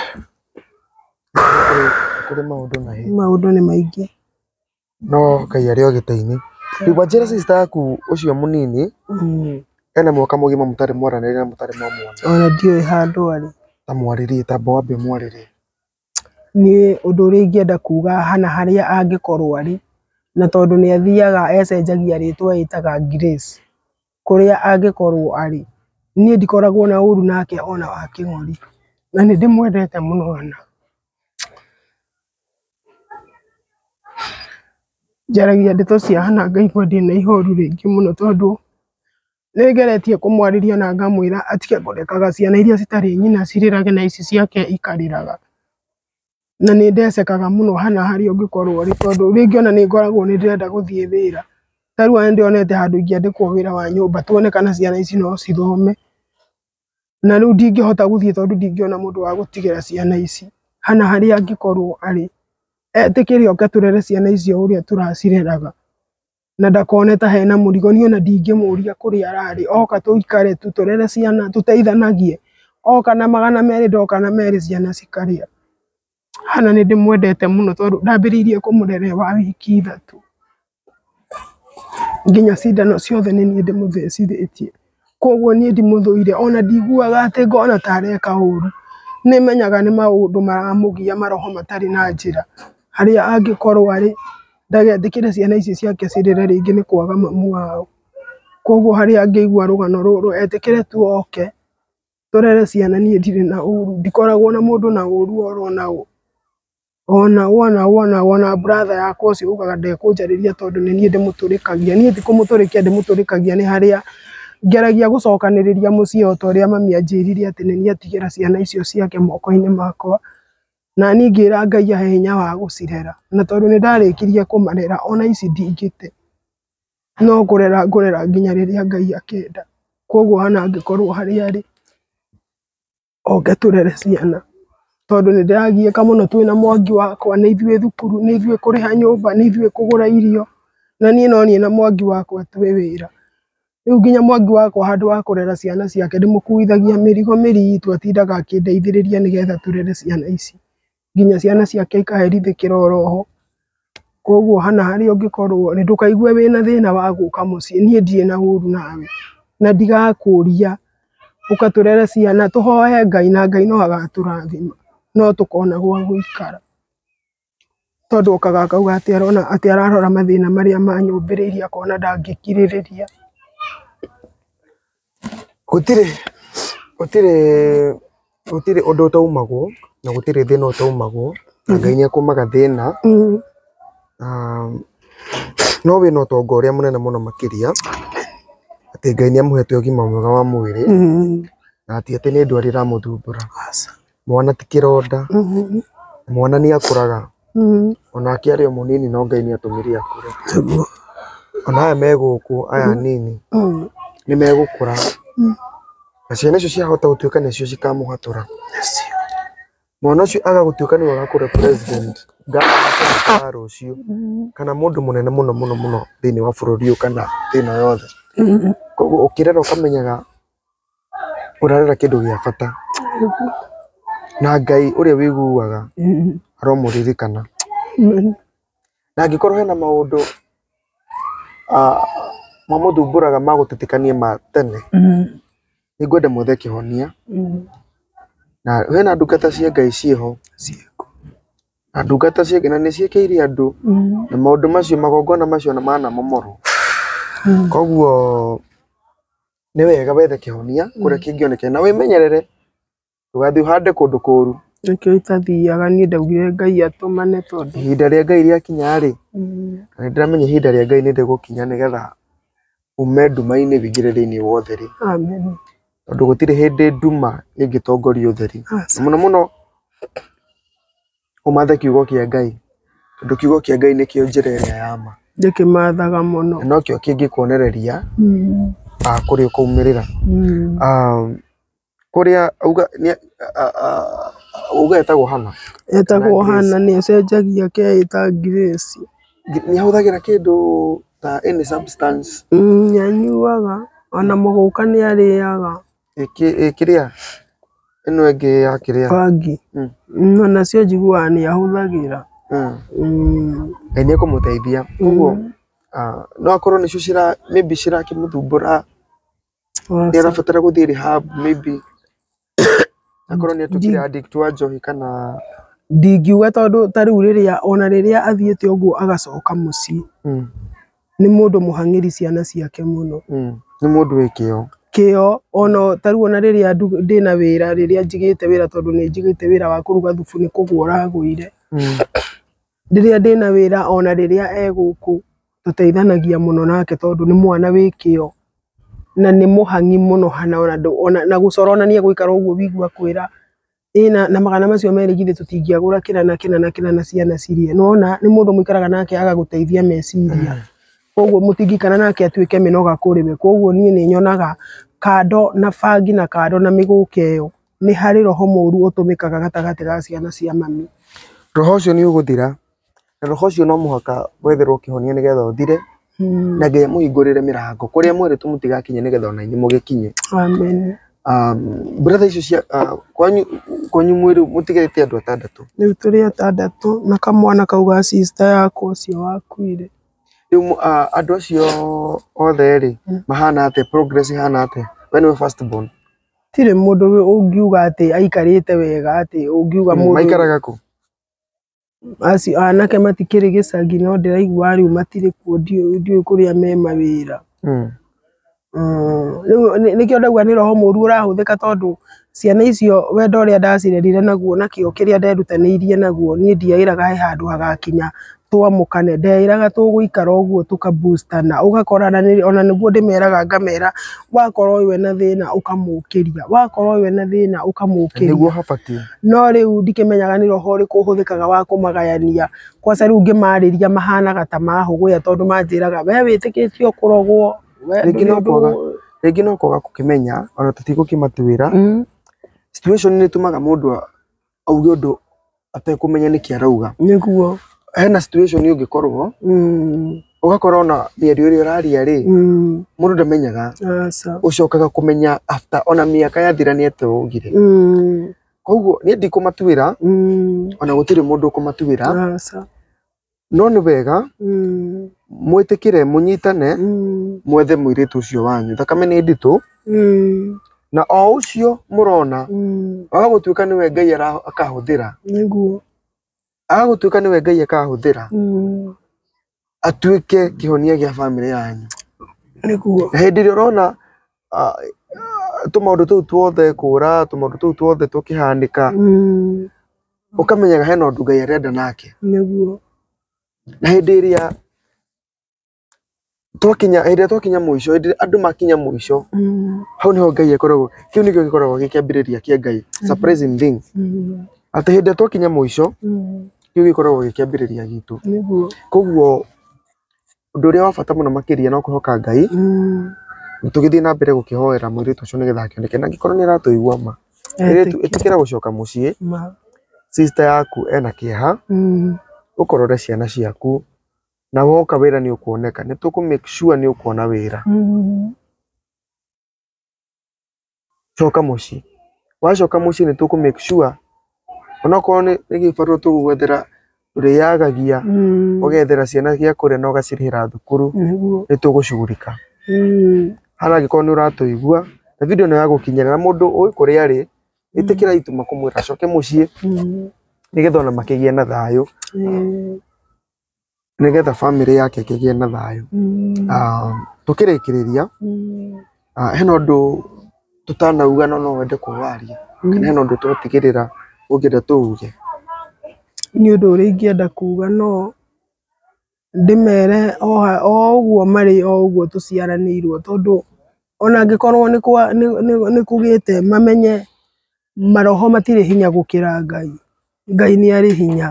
kũrĩ maũndũ na hĩ. Maũndũ nĩ maingĩ. No Ngai arĩ o gĩtĩ-inĩ. Rĩu wanjĩra sister yaku ũcio mũnini ena mwaka mũgima mũtarĩ mwaranĩria na mũtarĩ mwamwana. Ona ndiũĩ handũ arĩ. Ta mwarĩrie ta wambe mwarĩrie. Niĩ ũndũ ũrĩa ingĩenda kuga hana harĩa angĩkorwo arĩ na tondũ nĩ athiaga ecenjagia rĩtwa ĩtaga Grace kũrĩa angĩkorwo arĩ. Niĩ ndikoragwo na ũru nake ona wa kĩng'ori na nĩ ndĩmwendete mũno ona. Njaragia ndeto cia hana ngaigua ndĩna ihoru rĩingĩ mũno tondũ nĩ ngeretie kũmwarĩria na ngamwĩra atige kũrekaga ciana iria citarĩ nyina cirĩrage na ici ciake ikarĩraga. Na nĩ ndecekaga mũno hana harĩa ũngĩkorwo arĩ tondũ rĩngĩ ona nĩ ngoragwo nĩ ndĩrenda gũthiĩ wĩra. Ta rĩu nĩ ndĩonete handũ ingĩandĩkwo wĩra wa nyũmba tuone kana ciana ici no cithome. Na rĩu ndingĩhota gũthiĩ tondũ ndingĩona mũndũ wa gũtigĩra ciana ici. Hana harĩa angĩkorwo arĩ etĩkĩre oke tũrere ciana icio ũrĩa tũracireraga. Na ndakone ta hena mũrigo niĩ ona ndingĩmũria kũrĩa ararĩ. Oka tũikare tu tũrere ciana tũteithanagie. Oka na magana merĩ ndoka na merĩ ciana cikarĩa. Hana nĩ ndĩmwendete mũno tondũ ndambĩrĩirie kũmũrera wa wiki ithatũ. Nginya cindano ciothe nĩ niĩ ndĩmũthecithĩtie. Koguo niĩ ndimũthũire ona ndiguaga atĩ ngona ta areka ũru. Nĩ menyaga nĩ maũndũ maramũgia maroho matarĩ na njĩra. Harĩa angĩkorwo arĩ ndagetĩkĩre ciana ici ciake cirĩre rĩngĩ nĩ kwaga mamu wao. Koguo harĩa angĩigua rũgano rũrũ etĩkĩre tu oke tũrere ciana niĩ ndirĩ na ũru. Ndikoragwo na mũndũ na ũru orona ũ. Ona wona wona wona brother yakwa ũcio ugaga ndekũnjarĩria tondũ nĩ niĩ ndĩmũtũrĩkagia. Niĩ ti kũmũtũrĩkia ndĩmũtũrĩkagia nĩ harĩa ngeragia gũcokanĩrĩria mũciĩ o ta ũrĩa mami anjĩrire atĩ nĩ niĩ atigĩra ciana icio ciake moko-inĩ makwa. Na niĩ ngĩra Ngai ahe hinya wa gũcirera. Na tondũ nĩ ndarĩkirie kũmarera ona ici ndingĩte. No kũrera ngũrera nginya rĩrĩa Ngai akenda. Koguo hana angĩkorwo harĩa arĩ oke tũrere ciana. Tondũ nĩ ndĩragiĩka mũno twĩna Mwangi wakwa nĩ ithuĩ thukuru nĩ ithuĩ kũrĩha nyũmba nĩ ithuĩ kũgũra irio. Na niĩ no niĩ na Mwangi wakwa twĩ wĩra. Rĩu nginya Mwangi wakwa handũ wa kũrera ciana ciake ndĩmũkuithagia mĩrigo mĩritũ atindaga akĩndeithĩrĩria nĩgetha tũrere ciana ici. Nginya ciana ciake ikaherithĩkĩra oroho. Koguo hana harĩa ũngĩkorwo nĩ ndũkaigue wĩna thĩna wa gũka mũciĩ. Niĩ ndirĩ na ũru nawe. Na ndigakũria ũka tũrere ciana tũhoe Ngai na Ngai no agatũrathima. No tũkona gwa gũikara. Tondũ okaga akauga atĩ arona atĩ ararora mathĩna marĩa manyũmbĩrĩirie akona ndangĩkirĩrĩria. Gũtirĩ gũtirĩ gũtirĩ ũndũ ũtaumagwo na gũtirĩ thĩna ũtaumagwo na Ngai nĩ akũmaga thĩna. No wĩna ũtonga ũrĩa mũnene mũno makĩria atĩ Ngai nĩ amũhete ũgima mwega wa mwĩrĩ na atĩ atĩ nĩ ndwari ĩramũthumbũra. Mwana ti kĩronda. Mwana nĩ akũraga. Onake arĩ o mũnini no Ngai nĩ atũmire akũre. Ona aya me gũkũ aya nini nĩ megũkũra. Na ciana icio ciahota gũtuĩka nĩcio cikamũhatũra. mwana ucio agagũtuĩka nĩ wagakũra president gavana rũciũ kana mũndũ mũnene mũno mũno mũno thĩinĩ wa bũrũri ũyũ kana thĩinĩ yothe. Koguo ũkĩrera ũkamenyaga ũrarera kĩndũ gĩa bata na Ngai ũrĩa wĩiguaga aromũririkana. Na angĩkorwo hena maũndũ mamũthumbũraga ma gũtetĩkania ma tene, nĩngwenda mwethe kĩhonia. Na hena ndungata cia Ngai ciĩho, na ndungata cia Ngai na nĩ ciĩkĩire andũ na maũndũ macio magongona macio na mana momoro. Koguo nĩ wega wethe kĩhonia kũrĩa kĩngĩoneka na wĩmenyerere ndũgathiĩ ũhande kũndũ kũũru. Nĩkĩo itathiaga niĩ ndaugire Ngai atũmane tondũ ihinda rĩa Ngai rĩakinya-rĩ, na nĩndĩramenya ihinda rĩa Ngai nĩrĩgũkinya nĩgetha ume nduma-inĩ wĩingĩre thĩinĩ wa ũtheri. Amen. Tondũ gũtirĩ hĩndĩ nduma ĩngĩtongoria ũtheri. Mũno mũno ũmathe kiugo kĩa Ngai, tondũ kiugo kĩa Ngai nĩkĩo njĩra ĩrĩa ya ma. Ndĩkĩmathaga mũno. No kĩo kĩngĩkuonereria kũrĩa ũkaumĩrĩra. Kũrĩa auga etagwo Hana. Etagwo Hana nĩ acenjagia keĩta Grace. Nĩ ahũthagĩra kĩndũ ta any substance. Nĩ anyuaga ona mũgũka nĩ arĩaga. Kĩrĩa ĩno ĩngĩ ya kĩrĩa bangi nacio njiguaga nĩ ahũthagĩra. Ngai nĩ ekũmũteithia. Koguo no akorwo nĩcio cira maybe cirakĩmũthumbũra, nĩ arabatara gũthiĩ rehab maybe, akorwo nĩ atuĩkire addict wa njohi kana ndingiuga tondũ ta rĩu rĩrĩa ona rĩrĩa athiĩte ũguo agacoka mũciĩ nĩ mũndũ mũhang'ĩri ciana ciake mũno. Nĩ mũndũ wĩ kĩo kĩo ona ta rĩu ona rĩrĩa ndĩna wĩra rĩrĩa njigĩte wĩra tondũ nĩ njigĩte wĩra wa kũruga thubu nĩ kũgũa ũragũire. Rĩrĩa ndĩna wĩra ona rĩrĩa e gũkũ tũteithanagia mũno nake tondũ nĩ mwana wĩ kĩo na nĩ mũhang'i mũno Hana ona na gũcora ona nĩ egũikara ũguo wigua kwĩra ĩna na magana macio merĩ githĩ tũtingĩagũra kĩna na kĩna na kĩna na ciana cirĩe. Nĩwona nĩ mũndũ mũikaraga nake agagũteithia meciria. Koguo mũtingĩikara nake atuĩke mĩnoga kũrĩ we. Koguo niĩ nĩ nyonaga kando na bangi na kando na mĩgũka ĩyo nĩ harĩ roho mũũru ũtũmĩkaga gatagatĩ ga ciana cia mami. Roho ũcio nĩ ũgũthira na roho ũcio no mũhaka wetherwo kĩhonia nĩgetha ũthire na Ngai amũhingũrĩre mĩrango kũrĩa mwerĩtwo mũtigakinye nĩgetha ona inyuĩ mũgĩkinye. Amen. Brother icio cia kwanyu kwanyu mwĩrĩ mũtigarĩte andũ atandatũ. Rĩu tũrĩ atandatũ na kamwana kau ga sister yakwa ũcio wakuire. Rĩu andũ acio othe rĩ mahana atĩa, progress ihana atĩa? We nĩwe first born. Tirĩ mũndũ ũngiuga atĩ aikarĩte wega atĩ ũngiuga mũndũ maikaraga kũ? Acio anake matikĩrĩ gĩcagi no ndĩraigua rĩu matirĩ kuo ndiũĩ kũrĩa me mawĩra. Rĩu nĩkĩo ndauga nĩ roho mũũru ũrahũthĩka tondũ ciana icio wendo ũrĩa ndacirerire naguo na kĩo kĩrĩa nderutanĩirie naguo niĩ ndiaĩraga he handũ hagakinya twamũkane. Ndeĩraga tũgũikara ũguo tũkaboostana ũgakora ona nĩguo ndĩmeraga ngamera wakorwo we na thĩna ũkamũkĩria, wakorwo we na thĩna ũkamũkĩria. Nĩguo habatiĩ. No rĩu ndikĩmenyaga nĩ roho ũrĩkũ ũhũthĩkaga wa kũmagayania. Kwaca rĩu ngĩmarĩria mahanaga ta mahũgũya tondũ manjĩraga we wĩtĩkĩtio kũrogwo. Rĩngĩ no kwaga gũkĩmenya ona tũtigũkĩmatuĩra. Situation nĩ ĩtũmaga mũndũ auge ũndũ atekũmenya nĩkĩ arauga. Nĩguo hena situation ũngĩkorwo ũgakora ona mĩario ĩrĩa ũraria rĩ mũndũ ndamenyaga, ũcokaga kũmenya after ona mĩaka yathira nĩ atĩa waugire. Koguo niĩ ndikũmatuĩra ona gũtirĩ mũndũ ũkũmatuĩra, no nĩ wega mwĩtĩkĩre mũnyitane mwethe mũirĩtu ũcio wanyu. Thakame nĩ nditũ na o ũcio mũrona agagũtuĩka nĩwe Ngai akahũthĩra. Nĩguo agagũtuĩka nĩwe Ngai akahũthĩra atuĩke kĩhonia gĩa bamĩrĩ yanyu. Nĩguo na hĩndĩ ĩrĩa ũrona tũmaũndũ tũu tuothe kũra tũmaũndũ tũu tuothe tũkĩhanĩka ũkamenyaga hena ũndũ Ngai arenda nake. Nĩguo na hĩndĩ ĩrĩa twakinya hĩndĩ ĩrĩa twakinya mũico, hĩndĩ ĩrĩa andũ makinya mũico hau nĩho Ngai akoragwo, kĩu nĩkĩo gĩkoragwo gĩ kĩambĩrĩria kĩa Ngai. Surprising thing atĩ hĩndĩ ĩrĩa twakinya mũico kĩu gĩkoragwo gĩ kĩambĩrĩria gitũ. Koguo ũndũ ũrĩa wa bata mũno makĩria no kũhoka Ngai tũgĩthiĩ na mbere gũkĩhoera mũirĩtu ũcio nĩgetha akĩoneke na angĩkorwo nĩ aratũigua ma ĩtĩkĩra gũcoka mũciĩ sister yaku ena kĩeha mm. ukorore ciana ciaku na woka wĩra nĩ ũkuoneka nĩ tũkũ make sure nĩ ũkuona wĩra mm. coka mũciĩ wacoka mũciĩ nĩ tũkũ make sure onakorwo nĩ gĩbarũa tũgũgwethera ũrĩyagagia mm. ũgethera ciana gĩa kũrĩa na ũgacirĩhĩra thukuru nĩ tũgũcugurika mm. hala angĩkorwo nĩ ũratũigua na video ĩno ya gũkinyĩra na mũndũ ũĩ kũrĩa arĩ ĩtĩkĩra itũma kũmwĩra acoke mũciĩ mm. nĩgetha ona makĩgĩe na thayũ mm. nĩgetha family yake ĩkĩgĩe na thayũ mm. ah tũkĩrĩkĩrĩria mm. ah hena ũndũ tũtanauga no no wende kũwaria kana hena ũndũ tũtigĩrĩra ũngĩenda tuuge nĩ ũndũ ũrĩa ingĩenda kuga no ndĩmere o ũguo marĩ o ũguo tũciaranĩirwo tondũ ona angĩkorwo nĩ kũgĩte mamenye maroho matirĩ hinya gũkĩra Ngai. Ngai nĩ arĩ hinya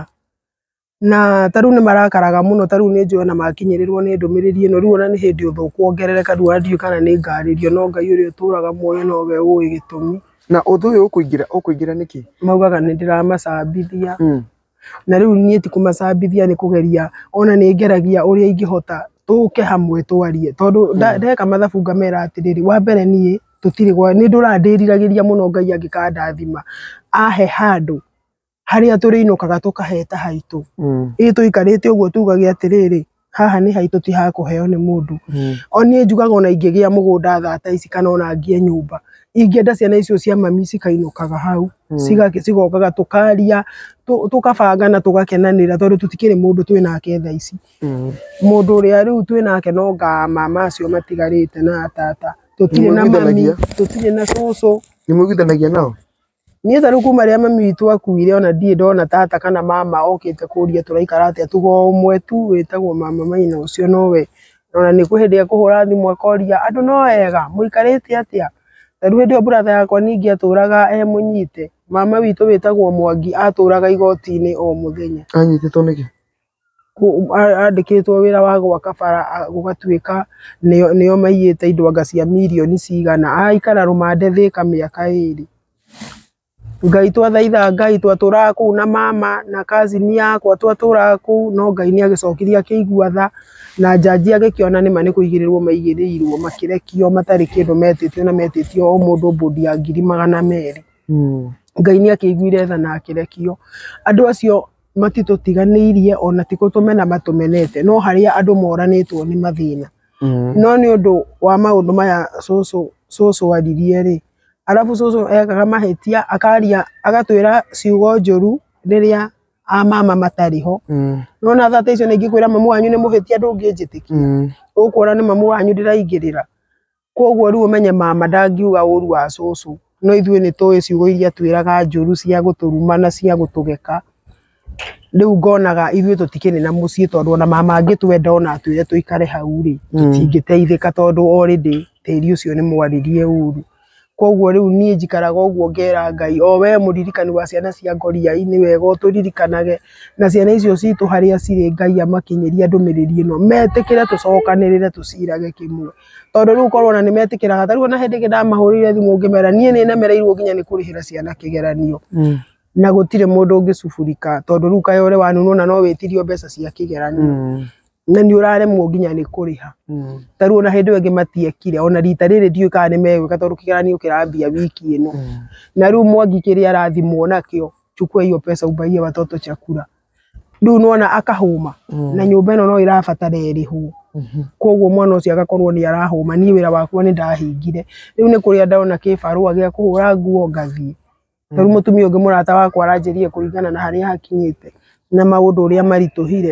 na tarĩu nĩ marakaraga mũno tarĩu nĩ njũĩ na makinyĩrĩrwo nĩ ndũmĩrĩri ĩno rĩu ona nĩ hĩndĩ ũthũkuongerereka rĩu ona ndiũĩ kana nĩ ngarĩrio no Ngai ũrĩa ũtũraga muoyo nowe ũĩ gĩtũmi na ũndũ ũyũ ũkũingĩra ũkũingĩra nĩkĩ maugaga nĩ ndĩramacambithia mm. na rĩu niĩ ti kũmacambithia nĩ kũgeria ona nĩ ngeragia ũrĩa ingĩhota tũke hamwe twarie tondũ ndeka mathabu ngamera atĩrĩrĩ wa mbere niĩ tũtirĩ gwa nĩ ndũrandĩriragĩria mũno Ngai angĩkandathima ahe handũ harĩa tũrĩinũkaga tũkaheta haitũ mm. ĩ tũikarĩte ũguo tugage atĩrĩrĩ haha nĩ haitũ ti ha kũheo nĩ mũndũ mm. o niĩ njugaga ona ingĩgĩa mũgũnda thata ici kana ona ngie nyũmba ingĩenda ciana icio cia mami cikainũkaga hau mm. cigake cigokaga tukaria tukabanga na tugakenanĩra tondũ tũtikĩrĩ mũndũ twĩ nake thaa ici mm. mũndũ ũrĩa rĩu twĩ nake no nga mama acio matigarĩte na tata tũtirĩ na mami tũtirĩ na cũcũ nĩ mũiguithanagia nao niĩ tarĩu kuma rĩa mami witũ akuire ona ndiĩ ndona tata kana mama okĩte kũria tũraikara atĩa tugo ũmwe tu wĩtagwo mama Maina ũcio nowe ona nĩ kwĩ hĩndĩ ekũhũra thimũ akoria andũ no wega mũikarĩte atĩa tarĩu hĩndĩ ĩyo brother yakwa ningĩ atũraga e mũnyite mama witũ wĩtagwo Mwangi atũraga igoti-inĩ o mũthenya anyitĩtwo nĩkĩ andĩkĩtwo wĩra wa gwaka bara gũgatuĩka nĩo maiyĩte indo anga cia mirioni cigana aikara rũmande Thĩka mĩaka ĩrĩ Ngai twathaitha Ngai twatũraga kũu na mama na cousin yakwa twatũraga kũu no Ngai nĩ agĩcokirie akĩigua tha na jaji agĩkĩona nĩma nĩ kũigĩrĩrwo maigĩrĩirwo makĩrekio matarĩ kĩndũ metĩtio na metĩtio o mũndũ mbũndi ya ngiri magana merĩ mm. Ngai nĩ akĩiguire tha na akĩrekio andũ acio matitũtiganĩirie ona tiko tũmena matũmenete no harĩa andũ moranĩtwo nĩ mathĩna mm. no nĩ ũndũ wa maũndũ maya cũcũ cũcũ aririe rĩ alafu cũcũ ekaga mahĩtia akaria agatwĩra ciugo njũru rĩrĩa a mama matarĩ ho mm. no na thata icio nĩ ingĩkwĩra mamu wanyu nĩ mũhĩtia ndũngĩnjĩtĩkia mm. ũkuona nĩ mamu wanyu ndĩraingĩrĩra koguo rĩu ũmenye mama ndangiuga ũru wa cũcũ no ithuĩ nĩ tũĩ ciugo iria twĩraga njũru cia gũtũruma na cia gũtũgeka rĩu ngonaga ithuĩ tũtikĩrĩ na mũciĩ tondũ ona mama angĩtwenda ona atwĩre tũikare hau rĩ tũtingĩteithĩka tondũ already tĩri ũcio nĩ mwaririe ũru koguo rĩu niĩ njikaraga ũguo ngera Ngai o we mũririkani wa ciana cia ngoriai nĩ wega ũtũririkanage na ciana icio citũ harĩa cirĩ Ngai amakinyĩria ndũmĩrĩri ĩno metĩkĩre tũcokanĩrĩre tũcirage kĩmwe tondũ rĩu korwo ona nĩ metĩkĩraga tarĩu ona hĩndĩ ĩngĩ ndamahũrĩire thimũ ngĩmera niĩ nĩ nemereirwo nginya nĩ kũrĩhĩra ciana kĩgeranio mm. na gũtirĩ mũndũ ũngĩcuburika tondũ rĩu kaĩ ũrĩ wanunu na no wĩtirio mbeca cia kĩgeranio mm. na nĩ ũraremwo nginya nĩ kũrĩha mm. tarĩu ona hĩndĩ ĩyo ĩngĩ matiekire ona rita rĩrĩ ndiũĩ kana nĩ megwĩka tondũ kĩgeranio kĩrambia wiki ĩno mm. na rĩu Mwangi kĩrĩa arathimwo nakĩo chukua hiyo pesa ubaie watoto chakula rĩu nona akahũma mm. na nyũmba ĩno no ĩrabatara ĩrĩhwo mm -hmm. koguo mwana ũcio agakorwo nĩ arahũma niĩ wĩra wakwa nĩ ndahingire rĩu nĩ kũrĩa ndona kĩbarũa gĩa kũhũra nguo ngathiĩ mm. rĩu mũtumia ũngĩ mũrata wakwa aranjĩrire kũringana na harĩa hakinyĩte na maũndũ ũrĩa maritũhire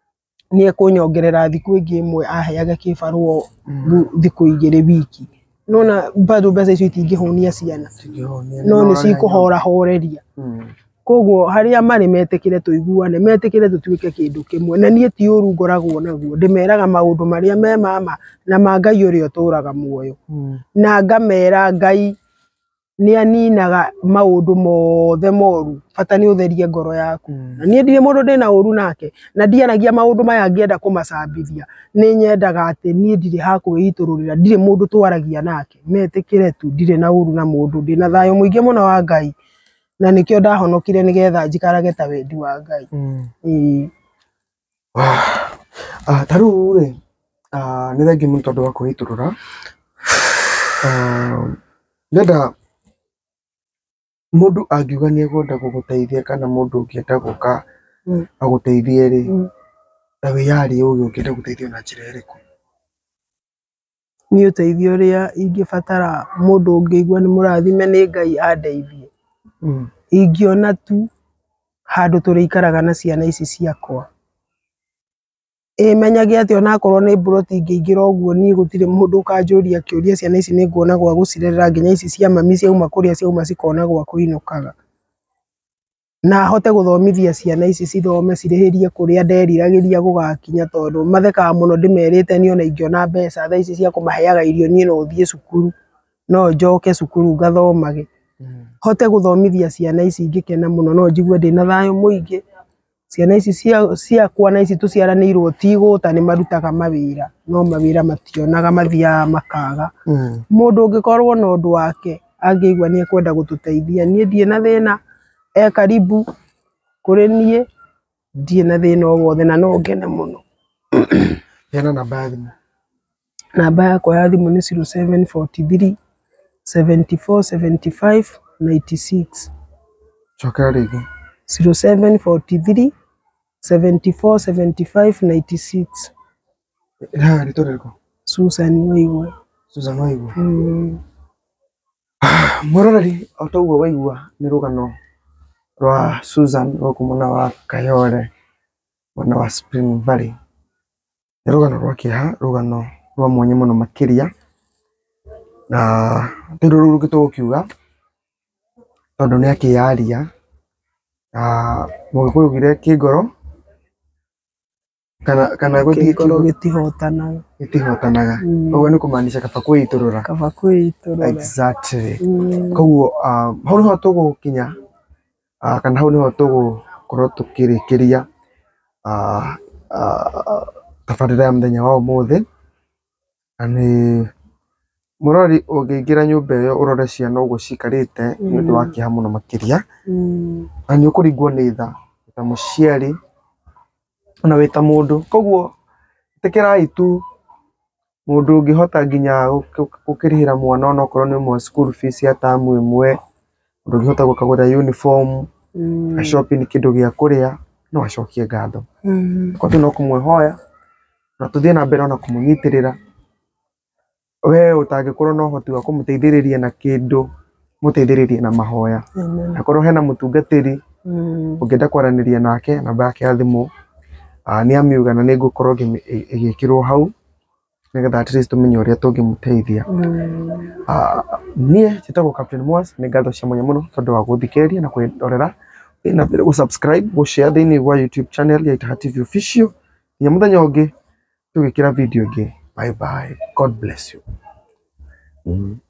nĩ ekũnyongerera thikũ ĩngĩ ĩmwe aheage kĩbarũa mm. thikũ igĩrĩ wiki nona bado mbeca icio itingĩhũnia ciana no nĩ cikũhora horeria mm. koguo harĩa marĩ metĩkĩre tũiguane metĩkĩre tũtuĩke kĩndũ kĩmwe na niĩ ti ũru ngoragwo naguo ndĩmeraga maũndũ marĩa me mama na ma Ngai ũrĩa ũtũraga muoyo mm. na ngamera Ngai nĩ aninaga maũndũ mothe moru bata nĩ ũtherie ngoro yaku mm. na niĩ ndirĩ mũndũ ndĩna ũru nake na ndiaragia maũndũ maya ngĩenda kũmacambithia nĩ nyendaga atĩ niĩ ndirĩ ha kwĩitũrũrĩra ndirĩ mũndũ twaragia nake metĩkĩre tu ndirĩ na ũru na mũndũ ndĩna thayũ mũingĩ mũno wa Ngai na nikio ndahonokire nigetha njikarage ta wendi wa Ngai. Mm. Ah, taru ri ah ni thangi mu tondu wa kuhiturura. Ah, nenda mundu angiuga ni ekwenda guguteithia kana mundu ungienda guka aguteithie ri ta wiyari uyu ungienda guteithio na njira iriku? Ni uteithio ria ingibatara mundu ungiigua ni murathime ni Ngai andeithie. Mm. Ingiona tu handu turikaraga na ciana ici ciakwa imenyage ati ona akorwo ni buroti ingĩingĩra ũguo niĩ gũtirĩ mũndũ ũkanjũria kĩũria ciana ici nĩ nguona gwa gũcirerera nginya ici cia mami ciauma kũrĩa ciauma cikona gwa kũinũkaga na hote gũthomithia ciana ici cithome cirĩhĩrie kũrĩa nderiragĩria gũgakinya tondũ mathekaga mũno ndĩmerĩte niĩ ona ingĩona mbeca thaa ici cia kũmaheaga irio niĩ no thiĩ cukuru no njoke cukuru ngathomage. Hote gũthomithia ciana ici ingĩkena mũno no njigue ndĩna thayũ mũingĩ. Ciana ici ciakwa na ici tuciaranĩirwo ti gũta nĩ marutaga mawĩra no mawĩra mationaga mathiaga makaga. Mũndũ ũngĩkorwo na ũndũ wake angĩigua nĩ ekwenda gũtũteithia niĩ ndirĩ na thĩna e karibu kũrĩ niĩ ndirĩ na thĩna o wothe na no ngene mũno. Heana namba ya thimũ. Namba yakwa ya thimũ nĩ zero seven four three seven four seven five nine six. Coka rĩngĩ. zero seven four three seven four seven five nine six. Ha, rĩtwa rĩrĩkũ? Susan Waigua. Susan Waigua. Mm. Mũroreri o ta ũguo waigua nĩ rũgano rwa Susan gũkũ mwena wa Kayole mwena wa Spring Valley. Nĩ rũgano rwa kĩeha, rũgano rwa mwanya mũno makĩria na tondũ rũu rũngĩ tũgũkiuga tondũ nĩ akĩyaria. Ah, Mũgĩkũyũ augire kĩngoro kana kana gũthiĩ kĩngoro gĩtihotanaga gĩtihotanaga. Ũguo nĩ kũmaanisha kaba kwĩitũrũra. Kaba kwĩitũrũra. Exactly. Koguo hau nĩho tũgũkinya kana hau nĩho tũgũkorwo tũkĩrĩkĩria tabarĩra ya mũthenya wa ũmũthĩ. Na nĩ mũrori ũngĩingĩra nyũmba ĩyo ũrore ciana ũguo cikarĩte nĩ ũndũ wa kĩeha mũno makĩria. Na nĩ ũkũringwo nĩ tha ta mũciari ona wĩ ta mũndũ. Koguo ĩtĩkĩrai tu mũndũ ũngĩhota nginya gũkĩrĩhĩra mwana ona okorwo nĩ ũmwe school fees ya tamu ĩmwe, mũndũ ũngĩhota gũkagũra uniform, ga shopping kĩndũ gĩa kũrĩa no acokie ngatho. Kwa tu no kũmwĩhoya na tũthiĩ na mbere ona kũmũnyitĩrĩra. We ũtangĩkorwo na ũhoti wa kũmũteithĩrĩria na kĩndũ mũteithĩrĩrie na mahoya. Akorwo hena mũtungatĩri ũngĩenda kwaranĩria nake namba yake ya thimũ nĩ amiuga na nĩ ngũkorwo ĩgĩkĩrwo hau nĩgetha at least tũmenye ũrĩa tũngĩmũteithia. Niĩ njĩtagwo Captain Mwas, nĩ ngatho cia mwanya mũno tondũ wa gũthikĩrĩria na kwĩrorera. Thiĩ na mbere gũ-subscribe gũ-share thĩinĩ wa YouTube channel ya Itaha T V Official. Nginya mũthenya ũngĩ tũgĩkĩra video ĩngĩ. Bye bye. God bless you. Mm.